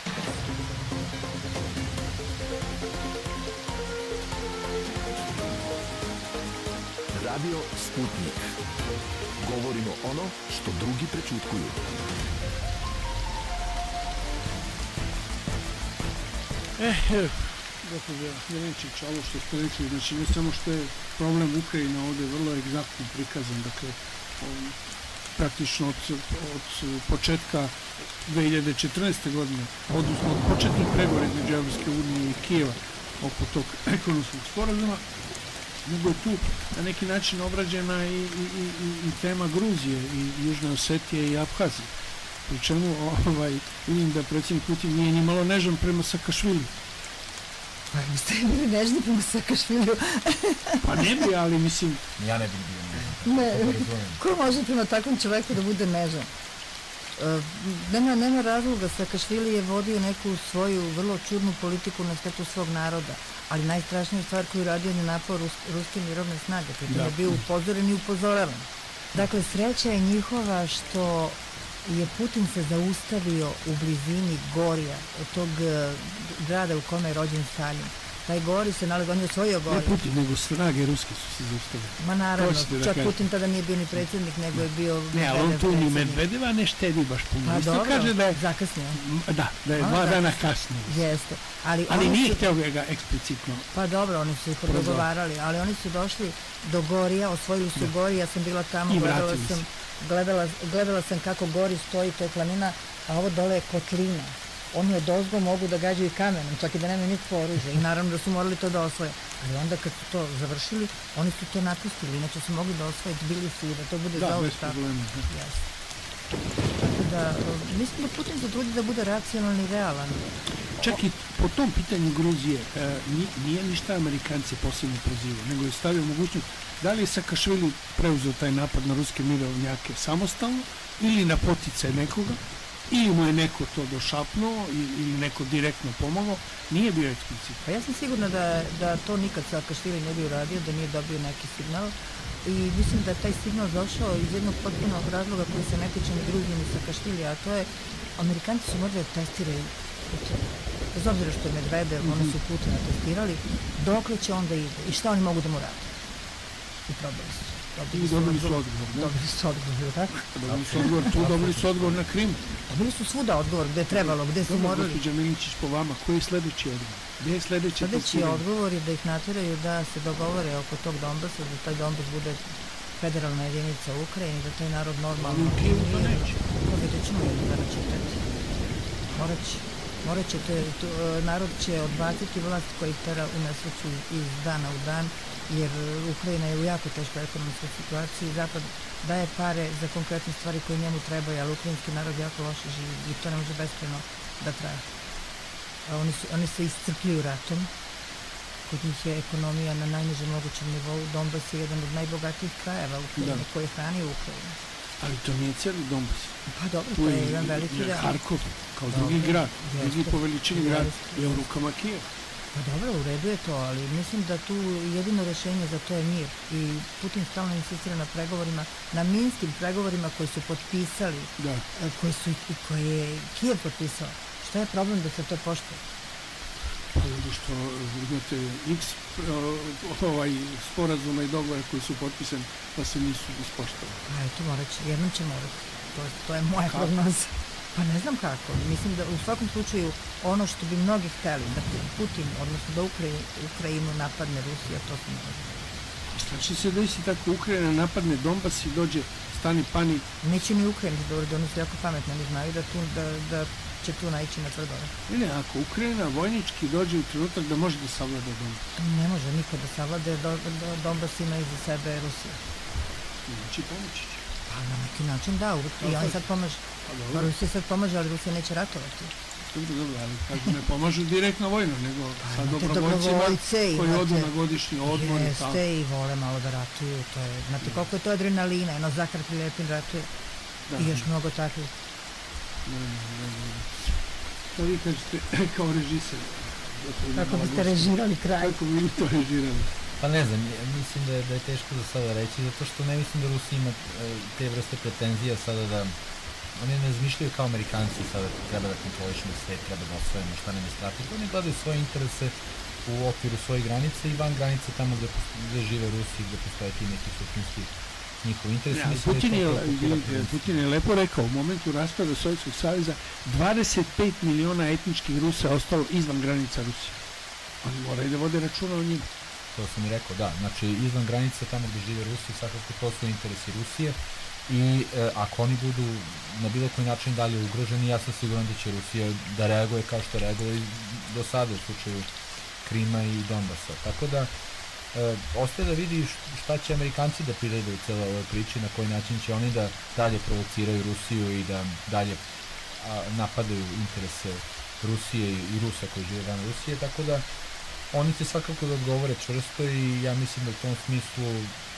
Radio Sputnik. Govorimo ono što drugi prećutkuju. Gospođa Jelenčić, ovo što ste rekli, znači ne samo što je problem Ukrajina ovdje vrlo egzaktno prikazan, dakle praktično od početka 2014. godine, odnosno od početnih pregovora između Evropske unije i Kijeva oko tog ekonomskog sporazuma, nego je tu na neki način obrađena i tema Gruzije i Južne Osetije i Abhazije. Pri čemu vidim da predsjednik Putin nije ni malo nežan prema Sakašviliju. Pa vi ste bili nežni prema Sakašviliju. Pa ne bi, ali mislim... Ja ne bih bio nežan. Ko može prema takvom čoveku da bude nežan? Nema razloga. Sakašvili je vodio neku svoju vrlo čudnu politiku na štetu svog naroda, ali najstrašnija stvar koju radio je napao ruske mirovne snage, pritom je bio upozoren i upozoravan. Dakle, sreća je njihova što je Putin se zaustavio u blizini Gorija, od tog grada u kome je rođen Stalin. Taj Gori se nalazi, on je osvojio Gori. Ne Putin, nego snage ruske su se zaustavili. Ma naravno, čak Putin tada nije bio ni predsjednik, nego je bio Medvedev predsjednik. Ne, ali on tu ni Medvedeva ne štedi baš puno. Pa dobro, zakasnije. Da je 2 dana kasnije. Jeste. Ali nije htio ga eksplicitno. Pa dobro, oni su ih dogovarali, ali oni su došli do Gorija, osvojili su Gori, ja sam bila tamo, gledala sam kako Gori stoji, to je planina, a ovo dole je kotlina. Oni od ozgo mogu da gađaju kamenom, čak i da nemaju nikakvo oružje. I naravno da su morali to da osvoje. Ali onda kad su to završili, oni su to napustili. Inače su mogli da osvoje Tbilisi i da to bude zauvijek tako. Da, bez problema. Tako da, mislim da Putin se trudi da bude racionalni i realan. Čak i po tom pitanju Gruzije nije ništa Amerikanci posebno prozivao, nego je stavio mogućnost da li je Sakašvili preuzeo taj napad na ruske mirovnjake samostalno ili na poticaj nekoga, ili mu je neko to došapnuo ili neko direktno pomogao, nije bio eksplicitno. Pa ja sam sigurna da to nikad Sakašvili ne bi uradio, da nije dobio neki signal i mislim da je taj signal došao iz jednog potpunog razloga koji se ne tiče ni Gruzije ni Sakašvili, a to je Amerikanci su morali da testiraju Putina. Bez obzira što je Medvedev, oni su Putina testirali, dokle će onda ide i šta oni mogu da mu rade. I probali su. I dobili su odgovor. Dobili su odgovor, tako? Dobili su odgovor na Krim. Dobili su svuda odgovor, gde je trebalo, gde su morali. Gospođa Miličić, po vama, koji je sledeći odgovor? Gde je sledeći odgovor je da ih natjeraju da se dogovore oko tog Donbasa, da taj Donbas bude federalna jedinica u Ukrajini, da taj narod normalno... U Kijevu to neće. Vidjet ćemo jedno da će teti. Morat će, narod će odbaciti vlast koji tera u nesreću iz dana u dan, jer Ukrajina je u jako teškoj ekonomskoj situaciji, Zapad daje pare za konkretne stvari koje njemu trebaju, ali ukrajinski narod jako loše živi i to ne može beskrajno da traje. Oni se iscrpljuju ratom, kod njih je ekonomija na najnižem mogućem nivou, Donbas je jedan od najbogatijih krajeva Ukrajine koji hrani Ukrajinu. Ali to nije cijeli Donbas. Pa dobro, to je jedan veliki grad. Harkov, kao drugi grad, drugi po veličini grad, je u rukama Kijeva. Pa dobro, u redu je to, ali mislim da tu jedino rešenje za to je mir i Putin stalno insistira na pregovorima, na minskim pregovorima koji su potpisali, koje je Kijev potpisao. Šta je problem da se to poštuje? Pa zato što imate x sporazuma i dogovora koji su potpisani pa se nisu ispoštovali. A eto, jednom će morati. To je moja prognoza. Pa ne znam kako. Mislim da u svakom slučaju ono što bi mnogi hteli, da Putin, odnosno da Ukrajinu napadne Rusija, to se ne može. Šta će se desiti tako Ukrajina napadne Donbas i dođe stani pani? Neće ni Ukrajina da urede, oni su jako pametni, oni znaju da će tu naići na tvrdove. Ne, ako Ukrajina vojnički dođe u trenutak da može da savlada Donbas. Ne može nikad da savlada, Donbas ima iza sebe Rusija. Znači pomoći će. Pa na neki način da, i on sad pomaže. Rusija sad pomaže, ali Rusija neće ratovati. Dobro, ali kažu ne pomažu direktno vojno, nego sa dobrovoljcima koji odu na godišnji odmor i tako. Jeste i vole malo da ratuju, to je, znate koliko je to adrenalina, jedno Zahar Prilepin ratuje i još mnogo takvih. To vi kažete kao režiser. Kako biste režirali kraj? Kako bi vi to režirali? Pa ne znam, mislim da je teško za sada reći, zato što ne mislim da Rusija ima te vrste pretenzija sada da oni ne razmišljaju kao Amerikanci sada treba da kontrolišemo sve, treba da osvojimo šta nam je strateško. Oni gledaju svoje interese u okviru svojih granica i van granica tamo gde žive Rusi, gde postoje ti neki suštinski njihov interes. Putin je lepo rekao, u momentu raspada Sovjetskog saveza 25 miliona etničkih Rusa ostalo izvan granica Rusije. Oni moraju da vode računa o njima. To sam i rekao, da. Znači, izvan granica tamo gde žive Rusi, svakako to su interesi Rusije i ako oni budu na bilo koji način dalje ugroženi, ja sam siguran da će Rusija da reaguje kao što reaguje do sada u slučaju Krima i Donbasa. Tako da, ostaje da vidi šta će Amerikanci da priredu u celoj ovoj priči, na koji način će oni da dalje provociraju Rusiju i da dalje napadaju interese Rusije i Rusa koji žive van Rusije, tako da oni će svakako da odgovore čvrsto i ja mislim da u tom smislu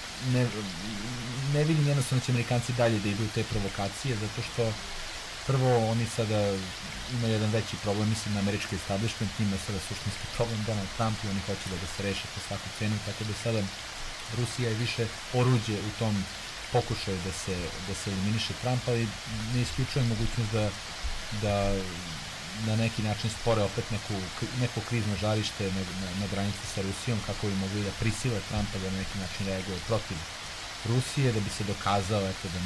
ne vidim jednostavno da će Amerikanci dalje da idu u te provokacije, zato što prvo oni sada imaju jedan veći problem, mislim na američki establishment, njima je sada suštinski problem Donald Trump i oni hoće da ga se reše po svaku cenu, tako da sada Rusija je više oruđe u tom pokušaju da se eliminiše Trump, ali ne isključuje mogućnost da na neki način spore opet neko krizno žarište na granici sa Rusijom, kako bi mogli da prisile Trumpa da na neki način reaguje protiv Rusije, da bi se dokazao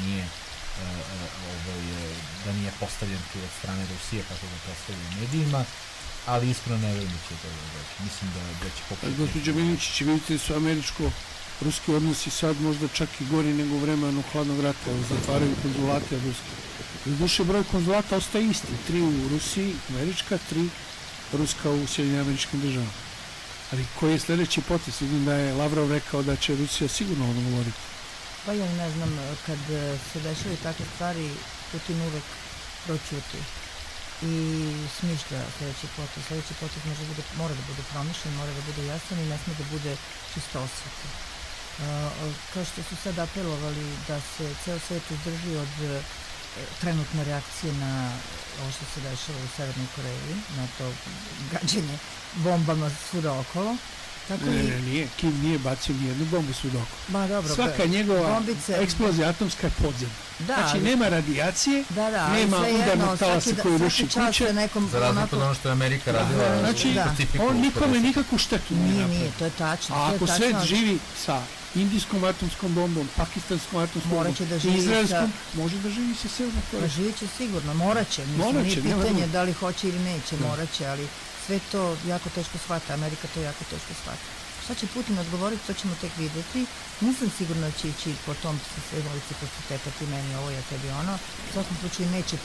da nije postavljen tu od strane Rusije, kako ga postavljaju u medijima, ali iskreno ne vjerujem da će to doći. Mislim da će pokušati. Gospođa Miličić, vidite su američko-ruski odnosi sad možda čak i gori nego u vremenu hladnog rata, zatvaraju konzulate ruske. Duše broj konzulata ostaje isti, 3 u Rusiji, američka, 3 ruska u Sjedinjenim Američkim Državama. Ali koji je sljedeći potez? Vidim da je Lavrov rekao da će Rusija sigurno odgovoriti. Pa ja ne znam, kad se dešavaju takve stvari, Putin uvek proćuti i smišlja sljedeći potez. Sljedeći potez mora da bude promišljen, mora da bude jasan i ne sme da bude čisto osveta. Kao što su sad apelovali da se ceo svet uzdrži od trenutne reakcije na ovo što se dešava u Severnoj Koreji, na to gađenje bombama svuda okolo. Ne, Kim nije bacio nijednu bombu svuda okolo. Svaka njegova eksplozija atomska je podzemna. Znači, nema radijacije, nema udarnog talasa koji ruši kuće. Za razliku od ono što je Amerika radila. Znači, on nikome nikakvu štetu nije napravio. Nije, to je tačno. A ako svet živi sa indijskom atomskom bombom, pakistanskom atomskom bombom i izraelskom, može da živi se Severna Koreja. Živit će sigurno, moraće. Nije pitanje da li hoće ili neće, moraće, ali sve to jako teško shvata, Amerika to jako teško shvata. Šta će Putin odgovoriti, to ćemo tek vidjeti. Nisam sigurna da će ići po tom svemolici ko su tepati meni ovo, ja tebi ono. U svakom slučaju neće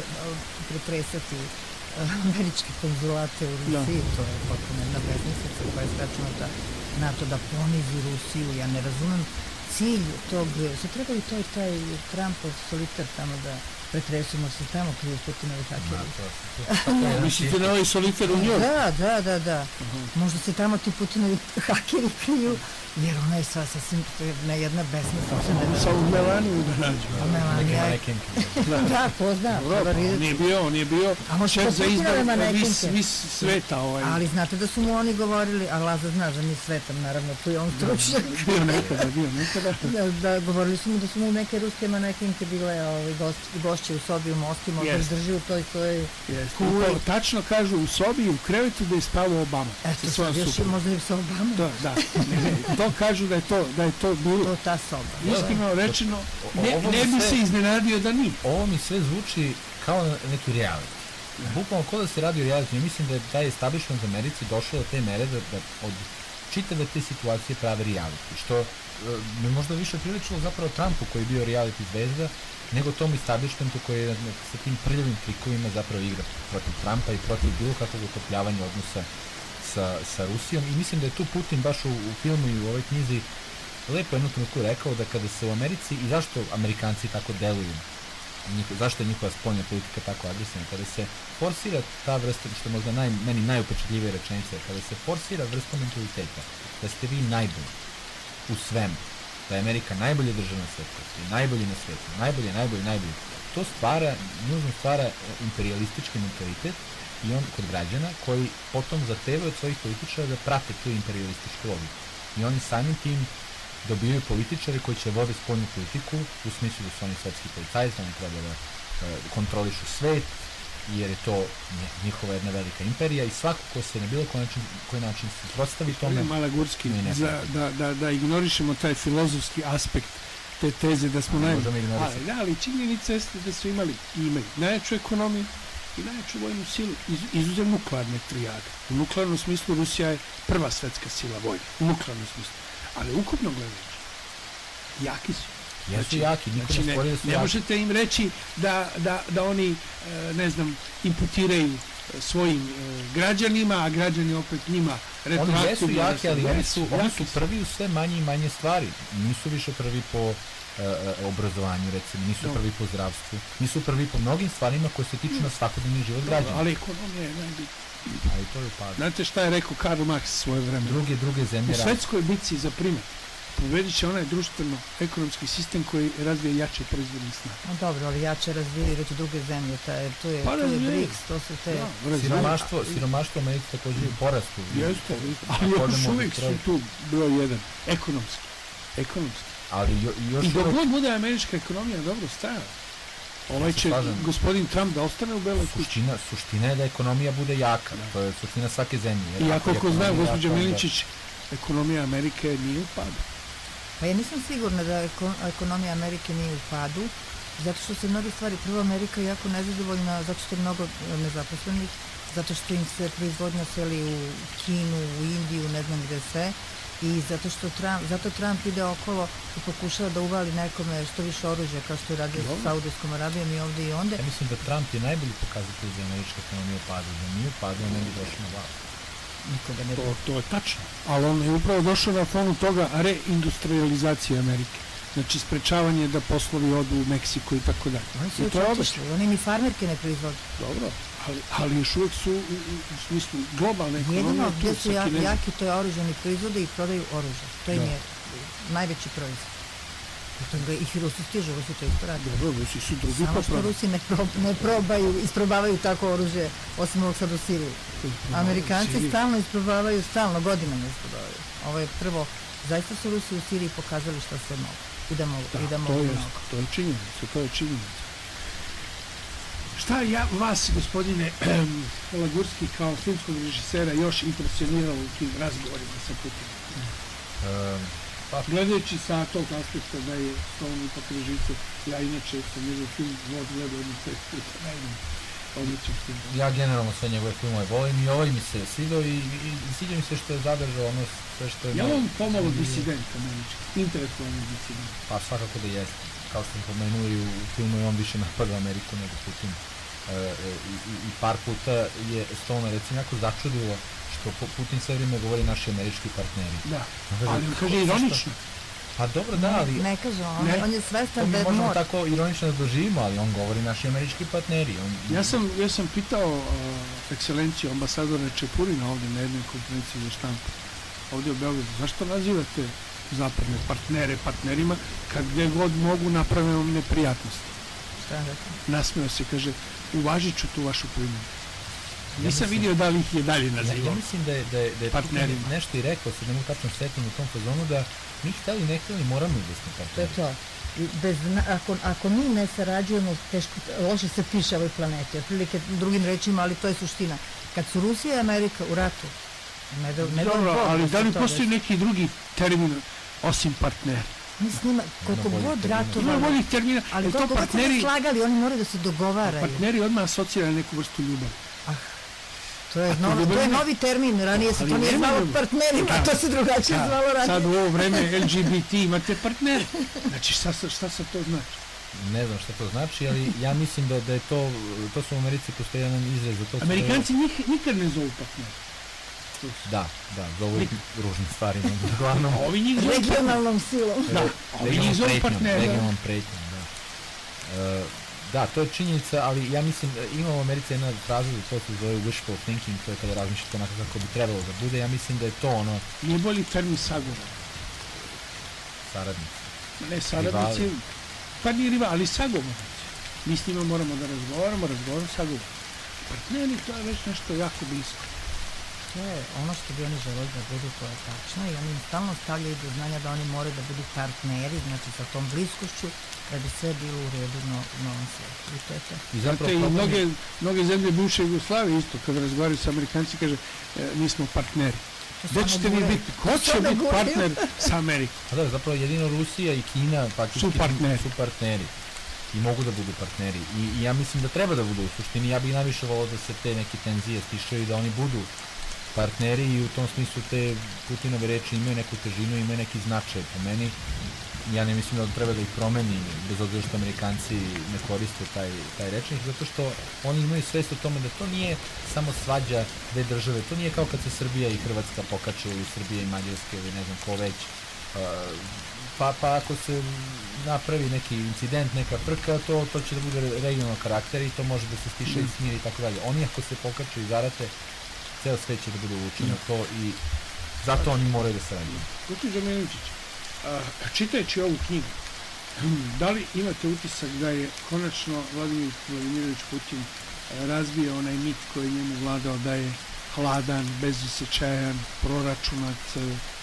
pretresati američke konzulate u Rusiji, to je potpuno jedna besmislica koja je skračena na to da ponizi Rusiju. Ja ne razumem cilj tog, sad treba li taj Trumpov soliter tamo da pretresimo se tamo kriju Putinovi hakeri. Mislite na ovaj soliter u njoj? Da. Možda se tamo ti Putinovi hakeri kriju, jer ona je sasvim jedna besmislica. Sa u Melaniju da nađu. Melanija. Da, ko zna. On je bio šef za izbor sveta. Ali znate da su mu oni govorili, a Laza zna da mi svetom, naravno, tu je on stručnjak. Bio nekada. Da, govorili su mu da su mu neke ruske manekinke bile gošće u sobi u Moskvi, možda izdrži u toj svojoj kuli. Tačno kažu u sobi u krevetu da je spavao Obama. Eto, možda je sa Obama. Da. To kažu da je to bilo. To ta soba. Iskreno rečeno, ne bi se iznenadio da nije. Ovo mi sve zvuči kao neki reality. Bukvalno ko da se radi o reality. Ja mislim da je taj establishment u Americi došao do te mere da od čitave te situacije prave reality. Što mi možda više priličilo zapravo Trumpu koji je bio reality zvezda, nego tom establishmentu koji je sa tim prljavim trikovima zapravo igra protiv Trumpa i protiv bilo kakvog utopljavanja odnosa sa Rusijom. I mislim da je tu Putin baš u filmu i u ovoj knjizi lepo jednu trenutku rekao da kada se u Americi, i zašto Amerikanci tako deluju, zašto je njihova spoljna politika tako agresivna, kada se forsira ta vrsta, što je možda meni najupečatljivije rečenice, kada se forsira vrsta mentaliteta, da ste vi najbolji u svemu, da je Amerika najbolja država na svijetu, najbolji na svijetu, najbolji, to nužno stvara imperialistički mentalitet i on kod građana koji potom zahtevaju od svojih političara da prate tu imperialističku logiku. I oni samim tim dobijaju političare koji će vode spoljnu politiku u smislu da su oni svetski policajci, oni treba da kontrolišu svet, jer je to njihova jedna velika imperija i svako ko se na bilo koji način se prostavi tome... Malagurski, da ignorišemo taj filozofski aspekt te teze da smo najbolji. Ali činjenica jeste da su imaju najjaču ekonomiju, i najjaču vojnu silu, izuzev nuklearne trijade. U nuklearnom smislu Rusija je prva svetska sila vojna, u nuklearnom smislu. Ali ukupno gledajući, jaki su. Jesu jaki, niko ne spori da su jaki. Ne možete im reći da oni, ne znam, imputiraju svojim građanima, a građani opet njima retroaktivno. Oni jesu jaki, ali oni su prvi u sve manje i manje stvari. Nisu više prvi po obrazovanju, recimo, nisu prvi po zdravstvu, nisu prvi po mnogim stvarima koje se tiču na svakodnevni život građana. Ali ekonomija je najbitnija. Ali to je upad. Znate šta je rekao Karl Marx svoje vreme? Druge zemlje. U svetskoj bitci za primat pobedit će onaj društveno-ekonomski sistem koji razvije jače proizvodne snage. No dobro, ali jače razvijaju već druge zemlje, to je BRICS, to su te... Siromaštvo Amerike također je u porastu. Jeste, ali još uvijek su tu broj jedan, ekonomski. I dok god bude američka ekonomija dobro stajala, ovaj će gospodin Trump da ostane u Beloj kući. Suština je da ekonomija bude jaka, to je suština svake zemlje. I ako zna, gospođa Miličić, ekonomija Amerike nije u padu. Pa ja nisam sigurna da ekonomija Amerike nije u padu, zato što se mnoge stvari, prvo Amerika je jako nezadovoljna, zato što je mnogo nezaposlenih, zato što im se proizvodnja seli u Kinu, u Indiju, ne znam gde sve, i zato Trump ide okolo i pokušava da uvali nekome što više oružja, kao što je radio sa Saudijskom Arabijom i ovde i onde. Ja mislim da Trump je najbolji pokazatelj za američka ekonomija u padu, da nije u padu, on ne bi došao na vlast. To je tačno, ali on je upravo došao na fonu toga reindustrializacije Amerike. Znači sprečavanje da poslovi odu u Meksiko i tako dalje. Oni su još otišli, oni ni farmerke ne proizvode. Dobro, ali još uvijek su u smislu globalne ekonomije. Jedino gdje su jaki, to je oružani proizvode i prodaju oružje. To im je najveći proizvod. Ih Rusi stižu, Rusi to isto radi. Dobro, Rusi su drugi samo što Rusi ne isprobavaju tako oružje, osim ovog sad u Siriji. Amerikanci stalno isprobavaju, godinama isprobavaju. Ovo je prvo, zaista su Rusi u Siriji pokazali šta sve mogu. I da mogu mnogo. To je činjenica. Šta je vas, gospodine Lagurski, kao filmskog režisera još impresioniralo u tim razgovorima sa Putinom? Gledajući sa tog aspekta da je Stone ipak režiser, ja inače sam njegov film gledao jednu 5 puta, najbolji odličan film. Ja generalno sve njegove filmove volim i ovaj mi se svidao i sviđa mi se što je zadržao ono sve što je... Ja on pomalo disident američki, intelektualni disident. Pa svakako da jeste. Kao što sam pomenuo i u filmu on više napada Ameriku nego Putin. I par puta je Stone recimo jako začudilo što Putin sve vrijeme govori naši američki partneri. Da, ali on kaže ironično. Pa dobro, da, ali... Ne kaže, on je svestan da je možemo tako ironično da doživimo, ali on govori naši američki partneri. Ja sam pitao ekscelenciju ambasadora Čepurina ovdje na jednoj konferenciji za štampu, ovdje u Beogradu, zašto nazivate zapadne partnere partnerima kad gdje god mogu naprave vam neprijatnosti? Šta je rekao? Nasmeo se, kaže, uvažit ću tu vašu primjenu. Nisam vidio da li ih je dalje nazivao. Ja mislim da je Putin nešto i rekao, sad ne mogu tačno setim u tom fazonu, da mi htjeli ne htjeli moramo da smo partneri. To je to. Ako mi ne sarađujemo, loše se piše ovoj planeti, otprilike drugim rečima, ali to je suština. Kad su Rusija i Amerika u ratu, dobro, ali da li postoji neki drugi termin osim partneri? Mi s njima, koliko god ratovali, ima boljih termina, ali koliko god se ne slagali, oni moraju da se dogovaraju. Partneri odmah asociraju neku vrstu ljubavi. To je novi termin, ranije se to nije zvalo partneri, pa to se drugačije zvalo ranije. Sad u ovo vreme LGBT imate partneri. Znači šta se to znači? Ne znam šta to znači, ali ja mislim da je to su u Americi postoji jedan izraz za to. Amerikanci nikad ne zovu partneri. Da, zovu ih ružnim stvarima, uglavnom. Ovi njih zovu regionalnom silom. Da, ovi njih zovu partneri. Regionalnom pretnjom, da. Da, to je činjenica, ali ja mislim da ima u Americi jedna fraza da to se zove wishful thinking, to je kada razmišljate onako kako bi trebalo da bude, ja mislim da je to ono... Nije bolji termin sagovor. Saradnici. Ne, saradnici, pa nije rival, ali sagovornici. Mi s njima moramo da razgovaramo sagovor. Partneri, to je već nešto jako blisko. To je ono što bi oni želeli da budu, to je tačno i oni im stalno stavljaju do znanja da oni moraju da budu partneri, znači sa tom bliskošću, da bi sve bilo u redu na novom svijetu. I to je to. I mnoge zemlje bivše Jugoslavije isto, kada razgovaraju sa Amerikanci, kaže, mi smo partneri. Gde ćete vi biti? Ko će biti partner sa Amerikom? Pa da, zapravo jedino Rusija i Kina su partneri. i mogu da budu partneri i ja mislim da treba da budu u suštini. Ja bih najviše volao da se te neke tenzije stišaju i da oni budu partneri i u tom smislu te Putinove reči imaju neku težinu, imaju neki značaj po meni. Ja ne mislim da treba da ih promeni, bez obzira što Amerikanci ne koriste taj rečnik, zato što oni imaju svest o tome da to nije samo svađa dve države, to nije kao kad se Srbija i Hrvatska pokače ili Srbija i Mađarska ili ne znam ko već. Pa ako se napravi neki incident, neka frka, to će da bude regionalno karakter i to može da se stiše i smiri i tako dalje. Oni ako se pokače i zarate, ceo svet će da bude uvučen na to i zato oni moraju da sarađuju. Gospođo Milenčić, čitajući ovu knjigu, da li imate utisak da je konačno Vladimir Vladimirović Putin razbio onaj mit koji je njemu vladao, da je hladan, bezosjećajan, proračunat,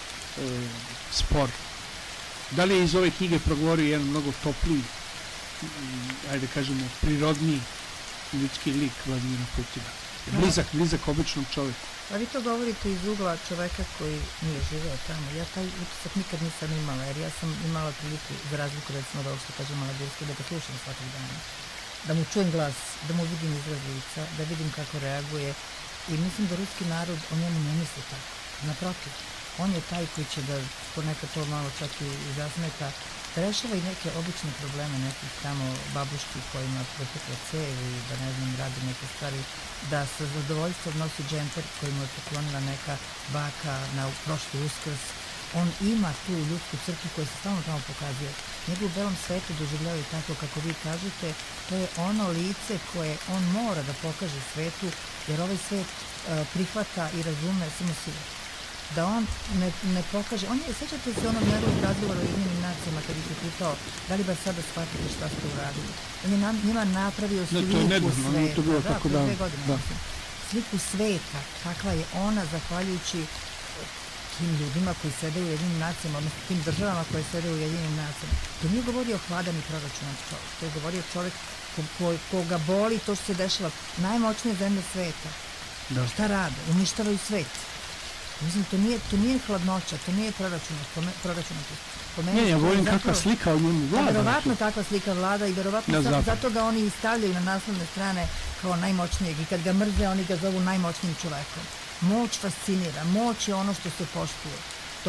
spor? Da li je iz ove knjige progovorio jedan mnogo topliji, ajde kažemo, prirodniji ljudski lik Vladimira Putina? Blizak običnom čovjeku. A vi to govorite iz ugla čoveka koji nije živeo tamo. Ja taj utisak nikad nisam imala, jer ja sam imala priliku, za razliku recimo od ovog što kaže Malagurski, da ga slušam svakog dana. Da mu čujem glas, da mu vidim izraz lica, da vidim kako reaguje. I mislim da ruski narod o njemu ne misli tako. Naprotiv, on je taj koji će da, ponekad to malo čak i zasmeta, da rešava i neke obične probleme nekih tamo babuški kojima protekla cev i da ne znam radi neke stvari, da sa zadovoljstvom nosi džemper koji mu je poklonila neka baka na prošli Uskrs. On ima tu ljudsku crtu koja se stalno tamo pokazuje. Njega u belom svetu doživljavaju tako kako vi kažete, to je ono lice koje on mora da pokaže svetu, jer ovaj svet prihvata i razume samo sile. Da on ne pokaže, sećate se onog njegovog razgovora o Ujedinjenim nacijama kad ih je pitao da li baš sada shvatite šta ste uradili. On je njima napravio sliku sveta, pre 2 godine, sliku sveta, kakva je ona zahvaljujući tim ljudima koji sede u Ujedinjenim nacijama, odnosno tim državama koje sede u Ujedinjenim nacijama. To nije govorio hladan i proračunat čovjek, to je govorio čovjek koga boli to što se dešava, najmoćnije zemlje sveta. Šta rade? Uništavaju svet. Mislim, to nije hladnoća, to nije proračunatost. Ne, ja volim kakva slika o njemu vlada. Verovatno takva slika vlada i verovatno zato ga oni stavljaju na naslovne strane kao najmoćnijeg i kad ga mrze, oni ga zovu najmoćnijim čovekom. Moć fascinira, moć je ono što se poštuje.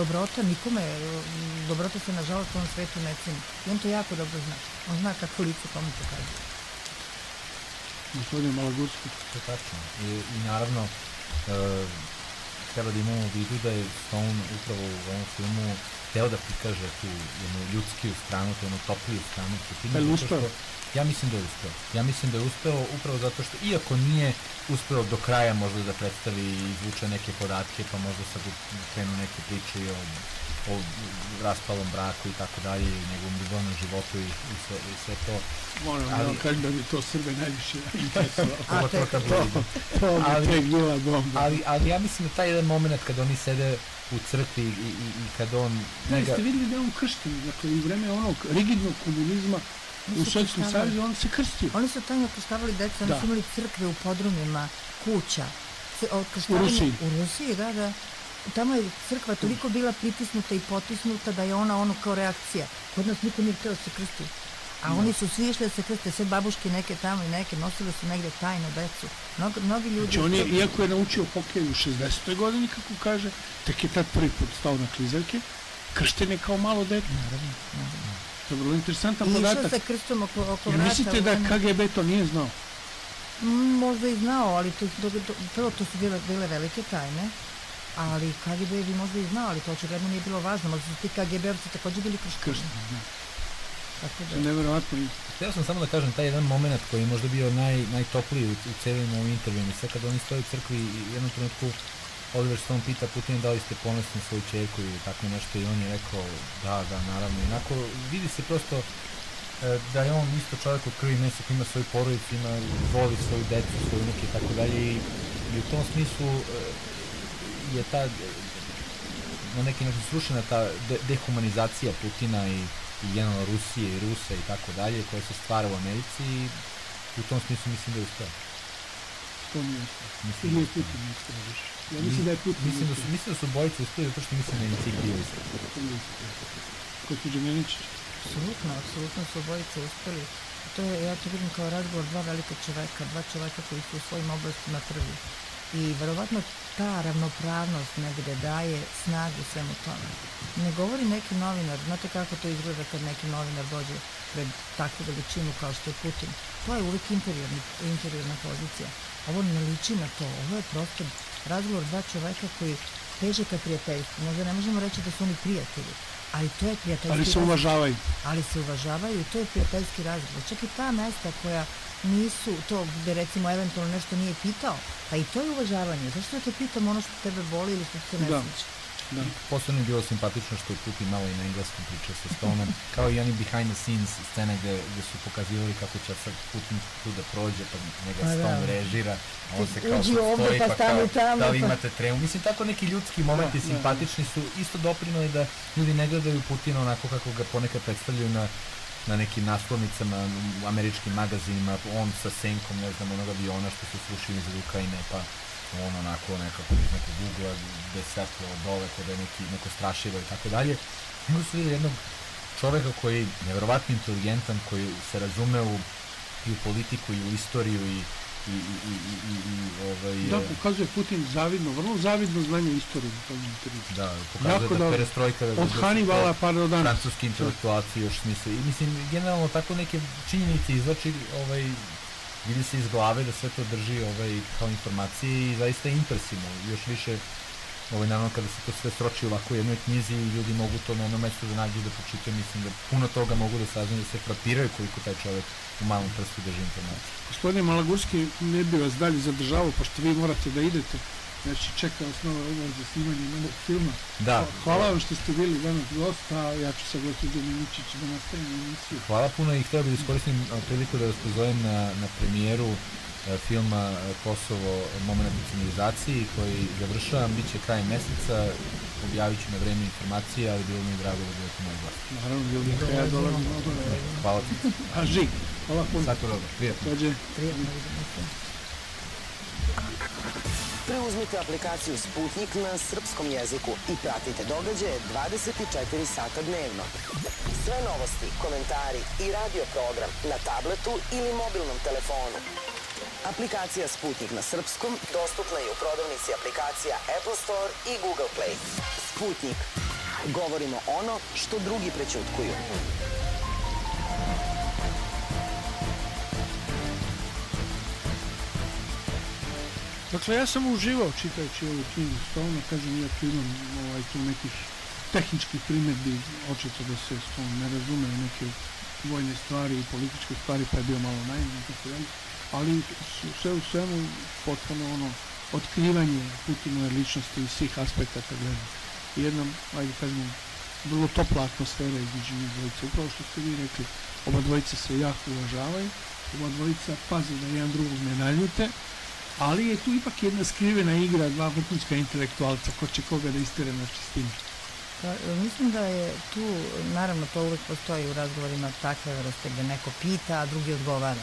Dobrota se nažalost u ovom svetu ne ceni. I on to jako dobro zna. On zna kako lice komu pokazuje. Gospodin Malagurski. To je tačno. I naravno, treba da imamo u vidu da je Stone upravo u ovom filmu hteo da prikaže tu jednu ljudskiju stranu, tu jednu topliju stranu Putina. Je li uspeo? Ja mislim da je uspeo. Ja mislim da je uspeo upravo zato što, iako nije uspeo do kraja možda da predstavi i izvuče neke podatke, pa možda sad krenu neke priče i o raspalom braku i tako dalje, i njegovom ljubavnom životu i sve to. Moram da kažem da mi to Srbe najviše interesovalo. To bi tek bila bomba. Ali ja mislim da taj jedan moment kad oni sede u crkvi i kad on... Ne, ste vidjeli da je on kršten, dakle u vreme onog rigidnog komunizma u Sovjetskom savezu, on se krstio. Oni su tajno krštavali deca, oni su imali crkve u podrumima, kuća. U Rusiji? U Rusiji, da. Tamo je crkva toliko bila pritisnuta i potisnuta da je ona kao reakcija. Kod nas niko nije hteo da se krsti. A oni su svi išli da se krste, sve babuške neke tamo i neke, nosile su negde tajno decu. Mnogi ljudi... Znači on je, iako je naučio hokej u 60. godini, kako kaže, tek je tad prvi put stao na klizaljke, kršten je kao malo dete. Naravno. To je vrlo interesantan podatak. I išao se krstom oko vrata. Mislite da KGB to nije znao? Možda i znao, ali prvo to su bile velike tajne. Ali KGB bi možda i znao, ali to očigledno nije bilo važno. Možda su ti KGB-ovci također bili kršteni. Neverovatno. Htio sam samo da kažem, taj jedan moment koji je možda bio najtopliji u cijelim ovim intervjuima. Sve kad oni stoje u crkvi i jednom trenutku Oliver Stone pita Putin da li ste ponosni na svoju čerku ili tako nešto i on je rekao da, naravno. Inako vidi se prosto da je on isto čovjek od krvi i mesa koji ima svoju porodicu, voli svoju decu, svoju unuke i tako dalje i u tom smislu je ta na neki način srušena ta dehumanizacija Putina i generalno Rusije i Rusa i tako dalje koja se stvara u Americi i u tom smislu mislim da je uspeo. Što nije uspeo? Ili je Putin uspeo više? Ja mislim da je Putin uspeo. Mislim da su bojice uspeli zato što mislim da je Nicik bio uspeo. Gospođo Miličić? Apsolutno su bojice uspeli. To ja to vidim kao razgovor dva velika čoveka, dva čoveka koji su u svojim oblastima prvi. I verovatno ta ravnopravnost negde daje snagu svemu tome. Ne govori neki novinar, znate kako to izgleda kad neki novinar dođe pred takvu veličinu kao što je Putin. To je uvijek inferiorna pozicija. Ovo ne liči na to, ovo je prosto razgovor dva čoveka koji teže ka prijateljstvu. Možda ne možemo reći da su oni prijatelji, ali to je prijateljski razgovor. Ali se uvažavaju i to je prijateljski razgovor. Čak i ta mesta koja nisu to gde recimo eventualno nešto nije pitao, pa i to je uvažavanje. Zašto da te pitam ono što tebe boli ili što se ne sviđa? Posebno je bilo simpatično što je Putin malo i na engleskom pričao sa Stoneom, kao i oni behind the scenes scene gde su pokazivali kako će sad Putin tu da prođe, pa njega Stone režira, a on se kao stoji, pa kao da li imate tremu. Mislim, tako neki ljudski momenti simpatični su isto doprinuli da ljudi ne gledaju Putina onako kako ga ponekad predstavljaju na nekim naslovnicama u američkim magazinima, on sa senkom, ne znam, onog aviona što su srušili iz Ukrajine, pa on onako nekako iz nekog ugla gde se svetlo dole kod je neko strašivo i tako dalje. Nego su vidjeli jednog čoveka koji je nevjerovatno inteligentan, koji se razume i u politiku i u istoriju i da, pokazuje Putin zavidno, vrlo zavidno znanje istorije. Da, pokazuje da perestrojka od Hannibala pa do danas. Francuski intelektualci još smisle. I mislim, generalno tako neke činjenice izlači, vidi se iz glave da sve to drži kao informacije i zaista je impresivno. Još više, naravno kada se to sve sroči ovako u jednoj knjizi i ljudi mogu to na jednom mjestu da nađu da pročitaju, mislim da puno toga mogu da saznaju, da se frapiraju koliko taj čovjek u malom prstu drži informacije. Gospodine Malagurski, ne bi vas dalje zadržavao, pošto vi morate da idete. Znači, čeka vas nova odgovor za snimanje novog filma. Da. Hvala vam što ste bili danas gost, a ja ću sa gospođom Miličić da nastavim emisiju. Hvala puno i htio bih da iskoristim priliku da vas pozovem na premijeru filma Kosovo moment u civilizaciji koji završavam, bit će krajem meseca, objavit ću na vreme informacije, ali bilo mi je drago da budete moj gost. Naravno, Judinka, ja dolazim odmah. Hvala ti. A Žig, hvala puno. Svako dobro, prijatno. Prijatno. Preuzmite aplikaciju Sputnik na srpskom jeziku i pratite događaje 24 sata dnevno. Sve novosti, komentari i radio program na tabletu ili mobilnom telefonu. Aplikacija Sputnik na srpskom dostupna je u prodavnici aplikacija Apple Store i Google Play. Sputnik. Govorimo ono što drugi prećutkuju. Dakle, ja sam uživao čitajući ovu knjigu Stone, kažem, iako imam tu nekih tehničkih primjedbi, očito da se Stone ne razume neke vojne stvari i političke stvari, pa je bio malo naivno, ali sve u svemu potpuno otkrivanje Putinove ličnosti iz svih aspekata gleda. I jedna, ajde kažem, vrlo topla atmosfera između njih dvojice. Upravo što ste vi rekli, oba dvojica se jako uvažavaju, oba dvojica paze da jedan drugog ne naljute, ali je tu ipak jedna skrivena igra, dva vrhunska intelektualca, ko će koga da istire na čistinu. Mislim da je tu, naravno to uvek postoji u razgovorima takve vrste gde neko pita, a drugi odgovara.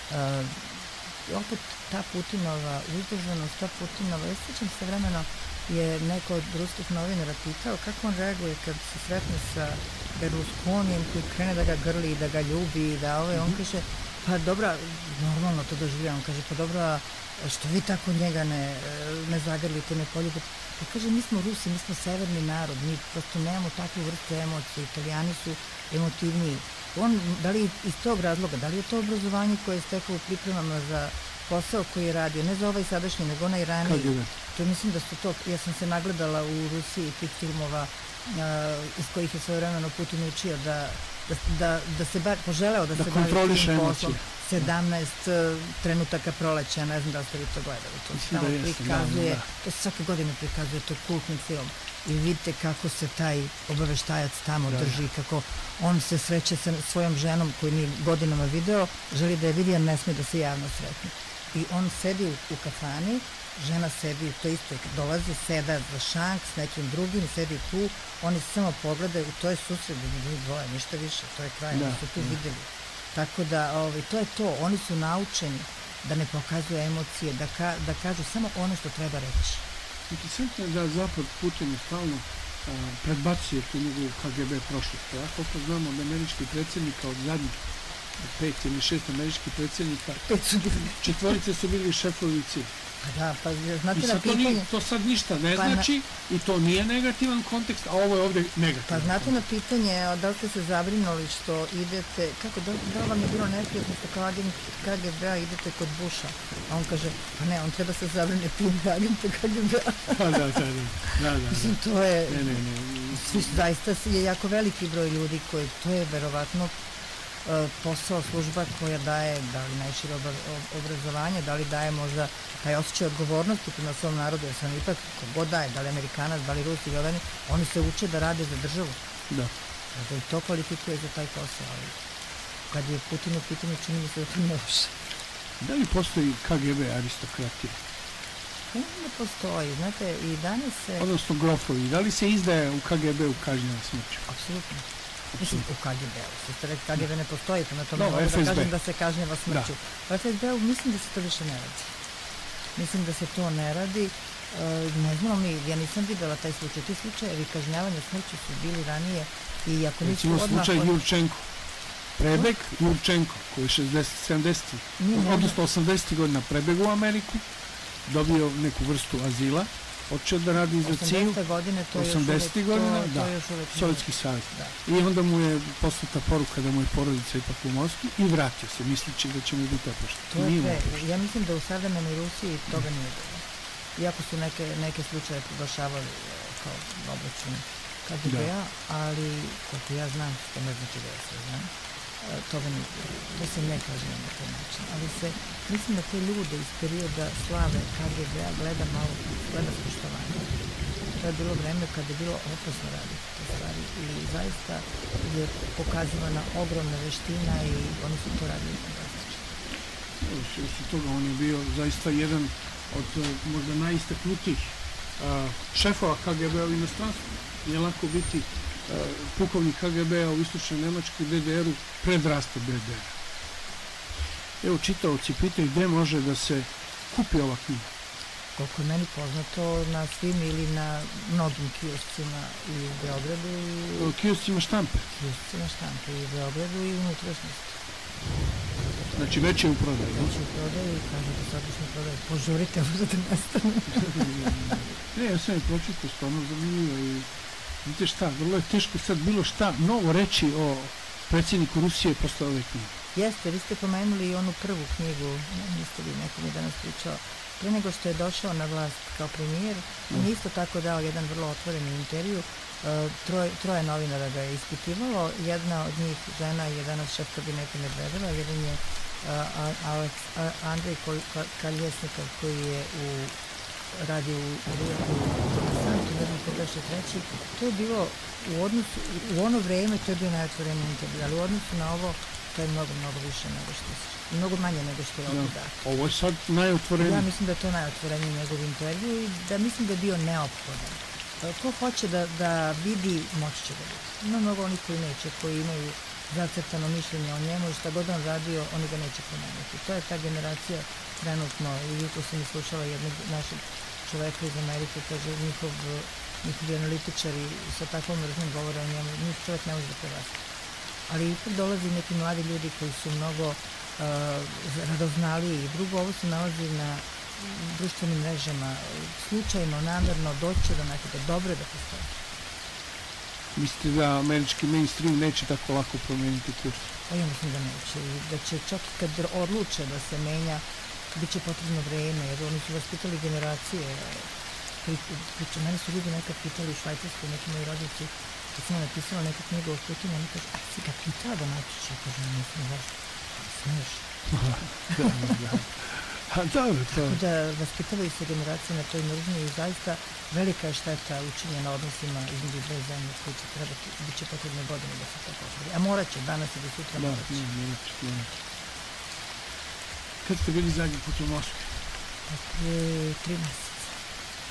Opet ta Putinova uzdržanost, ta Putinova, ja sjećam se vremeno je neko od ruskih novinara pitao kako on reaguje kad se sretne sa Berlusconijem koji krene da ga grli, da ga ljubi, da on kaže, pa dobra, normalno to doživlja, on kaže, pa dobra, što vi tako njega ne zagrlite, ne poljubite. Pa kaže, mi smo Rusi, mi smo severni narod, mi prosto nemamo takvu vrstu emocije, Italijani su emotivniji. Da li iz tog razloga, da li je to obrazovanje koje je stekao u pripremama za posao koji je radio, ne za ovaj sadašnji, nego onaj raniji. To mislim da su to, ja sam se nagledala u Rusiji tih filmova iz kojih je svoje vremeno Putin učio da se poželeo da se bavi tim poslom. 17 trenutaka proleća, ne znam da ste vi to gledali, to se tamo prikazuje, to se svake godine prikazuje, to je kultni film i vidite kako se taj obaveštajac tamo drži, kako on se sreće sa svojom ženom koju nije godinama video, želi da je vidi, a ne smije da se javno sretne. I on sedi u kafani, žena sedi u to isto, dolazi, seda za šank s nekim drugim, sedi tu, oni se samo pogledaju, to je susret, dvoje, ništa više, to je kraj, oni su tu videli. Tako da, to je to, oni su naučeni da ne pokazuju emocije, da kažu samo ono što treba reći. Interesantno je da Zapad Putinu stalno predbacuje tu njegovu KGB prošlost. Ja koliko znamo od američkih predsjednika od zadnjih 5 ili 6 američkih predsjednika, 4 su bili šefovi CIA. Pa da, pa znate na pitanje... To sad ništa ne znači i to nije negativan kontekst, a ovo je ovdje negativan. Pa znate na pitanje, da li ste se zabrinuli što idete, kako, da li vam je bilo neprijatno što kao agent KGB-a idete kod Busha? A on kaže, pa ne, on treba se zabriniti tim agenta KGB-a. Pa da. Mislim, to je... Zaista je jako veliki broj ljudi koji, to je verovatno posao, služba koja daje, da li najšire obrazovanje, da li daje možda taj osjećaj odgovornosti prema svom narodu, jer sam ipak kogod daje, da li Amerikanac, da li Rus ili oveni, oni se uče da rade za državu. Da. Da i to kvalifikuje za taj posao, ali kad je Putin u pitanju, čini mi se da to ne može. Da li postoji KGB aristokratija? Ne postoji, znate, i danas se... Odnosno grofovi, da li se izdaje u KGB-u kažnjava smrću? Apsolutno. Mislim, u KGB-u. Što ste rekli, KGB ne postoji, pa na tome mogu da kažem da se kažnjava smrću. U FSB-u mislim da se to više ne radi. Mislim da se to ne radi. Ne znamo mi, ja nisam videla taj slučaj. Ti slučajevi kažnjavanja smrću su bili ranije i ako nisu odmah... Recimo slučaj Jurčenko. Prebeg Jurčenko, koji je 70. odnosno 80. godina prebeg u Ameriku, dobio neku vrstu azila, počeo da radi za CIA, 80. godina, da, Sovjetski savez. I onda mu je poslata poruka da mu je porodica ipak u Moskvi i vratio se, misleći da će mu biti oprošten. Ja mislim da u savremenoj Rusiji toga nije bilo. Iako su neke slučaje proglašavali kao obračun KGB-a, ali koliko ja znam, to ne znači da ja sve znam, toga nije bilo. To se ne kaže na taj način. Ali se, mislim da te ljude iz perioda slave KGB-a gleda s poštovanjem. To je bilo vreme kada je bilo opasno raditi te stvari i zaista je pokazivana ogromna veština i oni su to radili fantastično. Što toga, on je bio zaista jedan od možda najistaknutijih šefova KGB-a u inostranstvu. Nije lako biti pukovnik KGB-a u istočnoj Nemačkoj DDR-u pred raspad DDR-a. Evo, čitaoci pitaju gde može da se kupi ova knjiga. Koliko je meni poznato, na svim ili na mnogim kioscima i u Beogradu. Kioscima štampe? Kioscima štampe i u Beogradu i u unutrašnjosti. Znači već je u prodaju? Već je u prodaju i kažem da sad još ne prodaju. Požurite, možda da nestane. Ne, ja sam je pročitao, stvarno zanimljivo i vidite šta, vrlo je teško sad bilo šta novo reći o predsjedniku Rusije posle ove knjige. Jeste, vi ste pomenuli i onu prvu knjigu, niste vi, neko mi danas pričao, pre nego što je došao na vlast kao premijer, on je isto tako dao jedan vrlo otvoreni intervju, troje novinara ga je ispitivalo, jedna od njih, žena, je danas šef kabineta Medvedeva, jedan je Andrej Kaljesnikov koji je radio u Santu, ne znam ko beše treći, to je bilo u ono vreme to je bio najotvoreniji intervju, ali u odnosu na ovo to je mnogo više nego što je, mnogo manje nego što je ovdje dato. Ovo je sad najotvoreniji? Ja mislim da je to najotvoreniji njegov intervju i da mislim da je bio neophodan. Ko hoće da vidi, moći će da vidi. Ima mnogo onih koji neće, koji imaju zacrtano mišljenje o njemu i šta god on radio, oni ga neće promeniti. To je ta generacija trenutno, i jutro sam slušala jednog našeg čoveka iz Amerike, kaže njihovi analitičari sa takvom mržnjom govore o njemu, njih čovjek ne može da prevasti. Ali ipak dolazi neki mladi ljudi koji su mnogo radoznaliji i drugo, ovo se nalazi na društvenim mrežama, slučajno, namerno, doće do nekada, dobro da postoji. Mislite da američki mainstream neće tako lako promijeniti kurs? Ja mislim da neće i da će čak i kad odluče da se menja, bit će potrebno vreme, jer oni su vaspitali generacije. Mene su ljudi nekad pitali u Švajcarskoj, neki moji roditelji, kad sam napisala neka knjiga o Putinu, oni kažu, a si ga pitala da napišeš? Ja kažem, nisam, zašto? Smiješ. Dobro, to. Da vaspitavaju se generacije na toj mržnji i zaista velika je šteta učinjena odnosima između dve zemlje koji će trebati, bit će potrebne godine da se to popravi. A morat će, danas ili sutra morat će. Morat će. Kad ste bili zadnji put u Moskvi? Prije 3 mjeseca.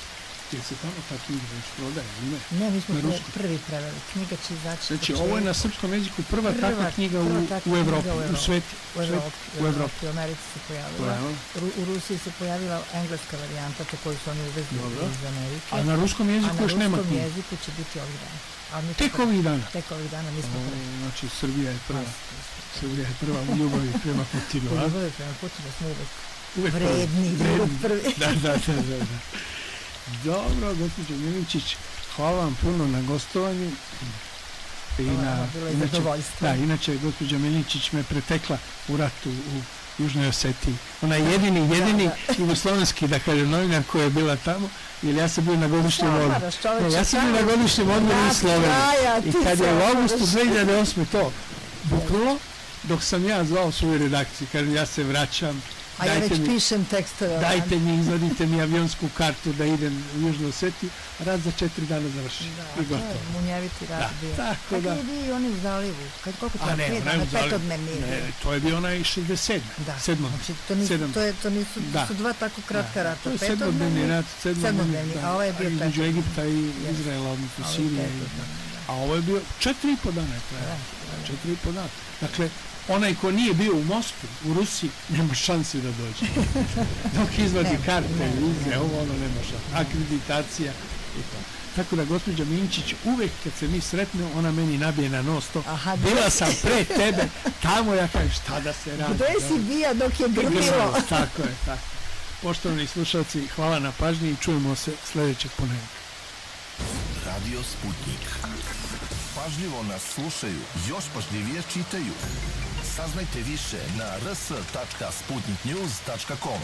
Jer se tamo ta knjiga već prodaje, ili ne? Ne, mi smo prvi preveli. Knjiga će izaći. Znači, ovo je na srpskom jeziku prva takva knjiga u Evropi, u svetu. U Evropi, u Americi se pojavila. U Rusiji se pojavila engleska varijanta, to koju su oni uvezli iz Amerike. A na ruskom jeziku još nema knjiga? A na ruskom jeziku će biti ovih dana. Tek ovih dana? Tek ovih dana, mi smo prvi. Znači, Srbija je prva. Srbija je prva u ljubavi prema Putinu. U ljubavi prema Putinu smo uvek vredni, uvek prvi. Da. Dobro, gospođo Miličić, hvala vam puno na gostovanju. Bilo je zadovoljstvo. Da, inače, gospođa Miličić me pretekla u ratu u Južnoj Osetiji. Ona je jedini jugoslovenski, da kažem, novinar koja je bila tamo, jer ja sam bio na godišnjem odmoru. Ja sam bio na godišnjem odmoru u Sloveniji. I kad je u augustu 2008. to buknulo, dok sam ja zvao svoju redakciju, kažem, ja se vraćam, a ja već pišem tekstove. Dajte mi, izvadite mi avionsku kartu da idem u Južnu Osetiju, rad za 4 dana završi. Da, to je munjeviti rad bio. Tako da. Kad je bio i oni u zalivu? Koliko treba? 5 dana, petodnevni? Ne, to je bio onaj 67. Da, znači to nisu dva tako kratka rata. To je sedmodnevni rat, a ovo je bio između Egipta i Izraela, odnosno Sirije. A ovo je bio 4,5 dana je trajalo. 4,5 dana. Dakle, onaj ko nije bio u Moskvi, u Rusiji, nema šanse da dođe. Dok izvadi karte, vize, ovo ono nema šanse. Akreditacija i to. Tako da, gospođa Minčić, uvek kad se mi sretnemo, ona meni nabije na nos to. Bila sam pre tebe, tamo ja kažem šta da se radi. Gde si bija dok je grmilo? Tako je, tako. Poštovani slušalci, hvala na pažnji i čujemo se sledećeg ponedjeljka. Radio Sputnik. Pažljivo nas slušaju, još pažljivije čitaju. Saznajte više na rs.sputniknews.com.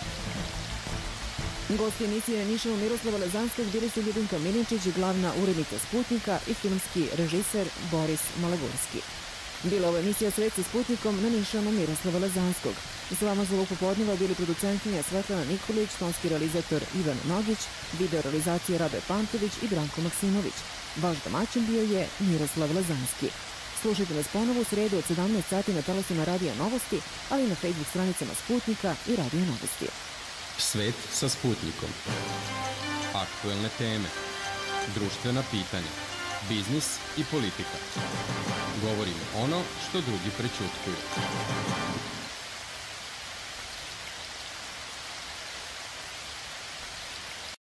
Gosti emisije Nišao Miroslava Lazanskog bili su Ljubinka Milinčić, glavna urednica Sputnika, i filmski režiser Boris Malagurski. Bila ovo emisija Svet sa Sputnikom na Nišanu Miroslava Lazanskog. S vama za ovog popodneva bili producentkinja Svetlana Nikolić, tonski realizator Ivan Nogić, video realizacije Rabe Pantović i Branko Maksimović. Vaš domaćin bio je Miroslav Lazanski. Slušajte nas ponovo u sredu od 17 sati na talasima Radija Novosti, ali i na Facebook stranicama Sputnika i Radio Novosti. Svet sa Sputnikom. Aktuelne teme, društvena pitanja, biznis i politika. Govorimo ono što drugi prećutkuju.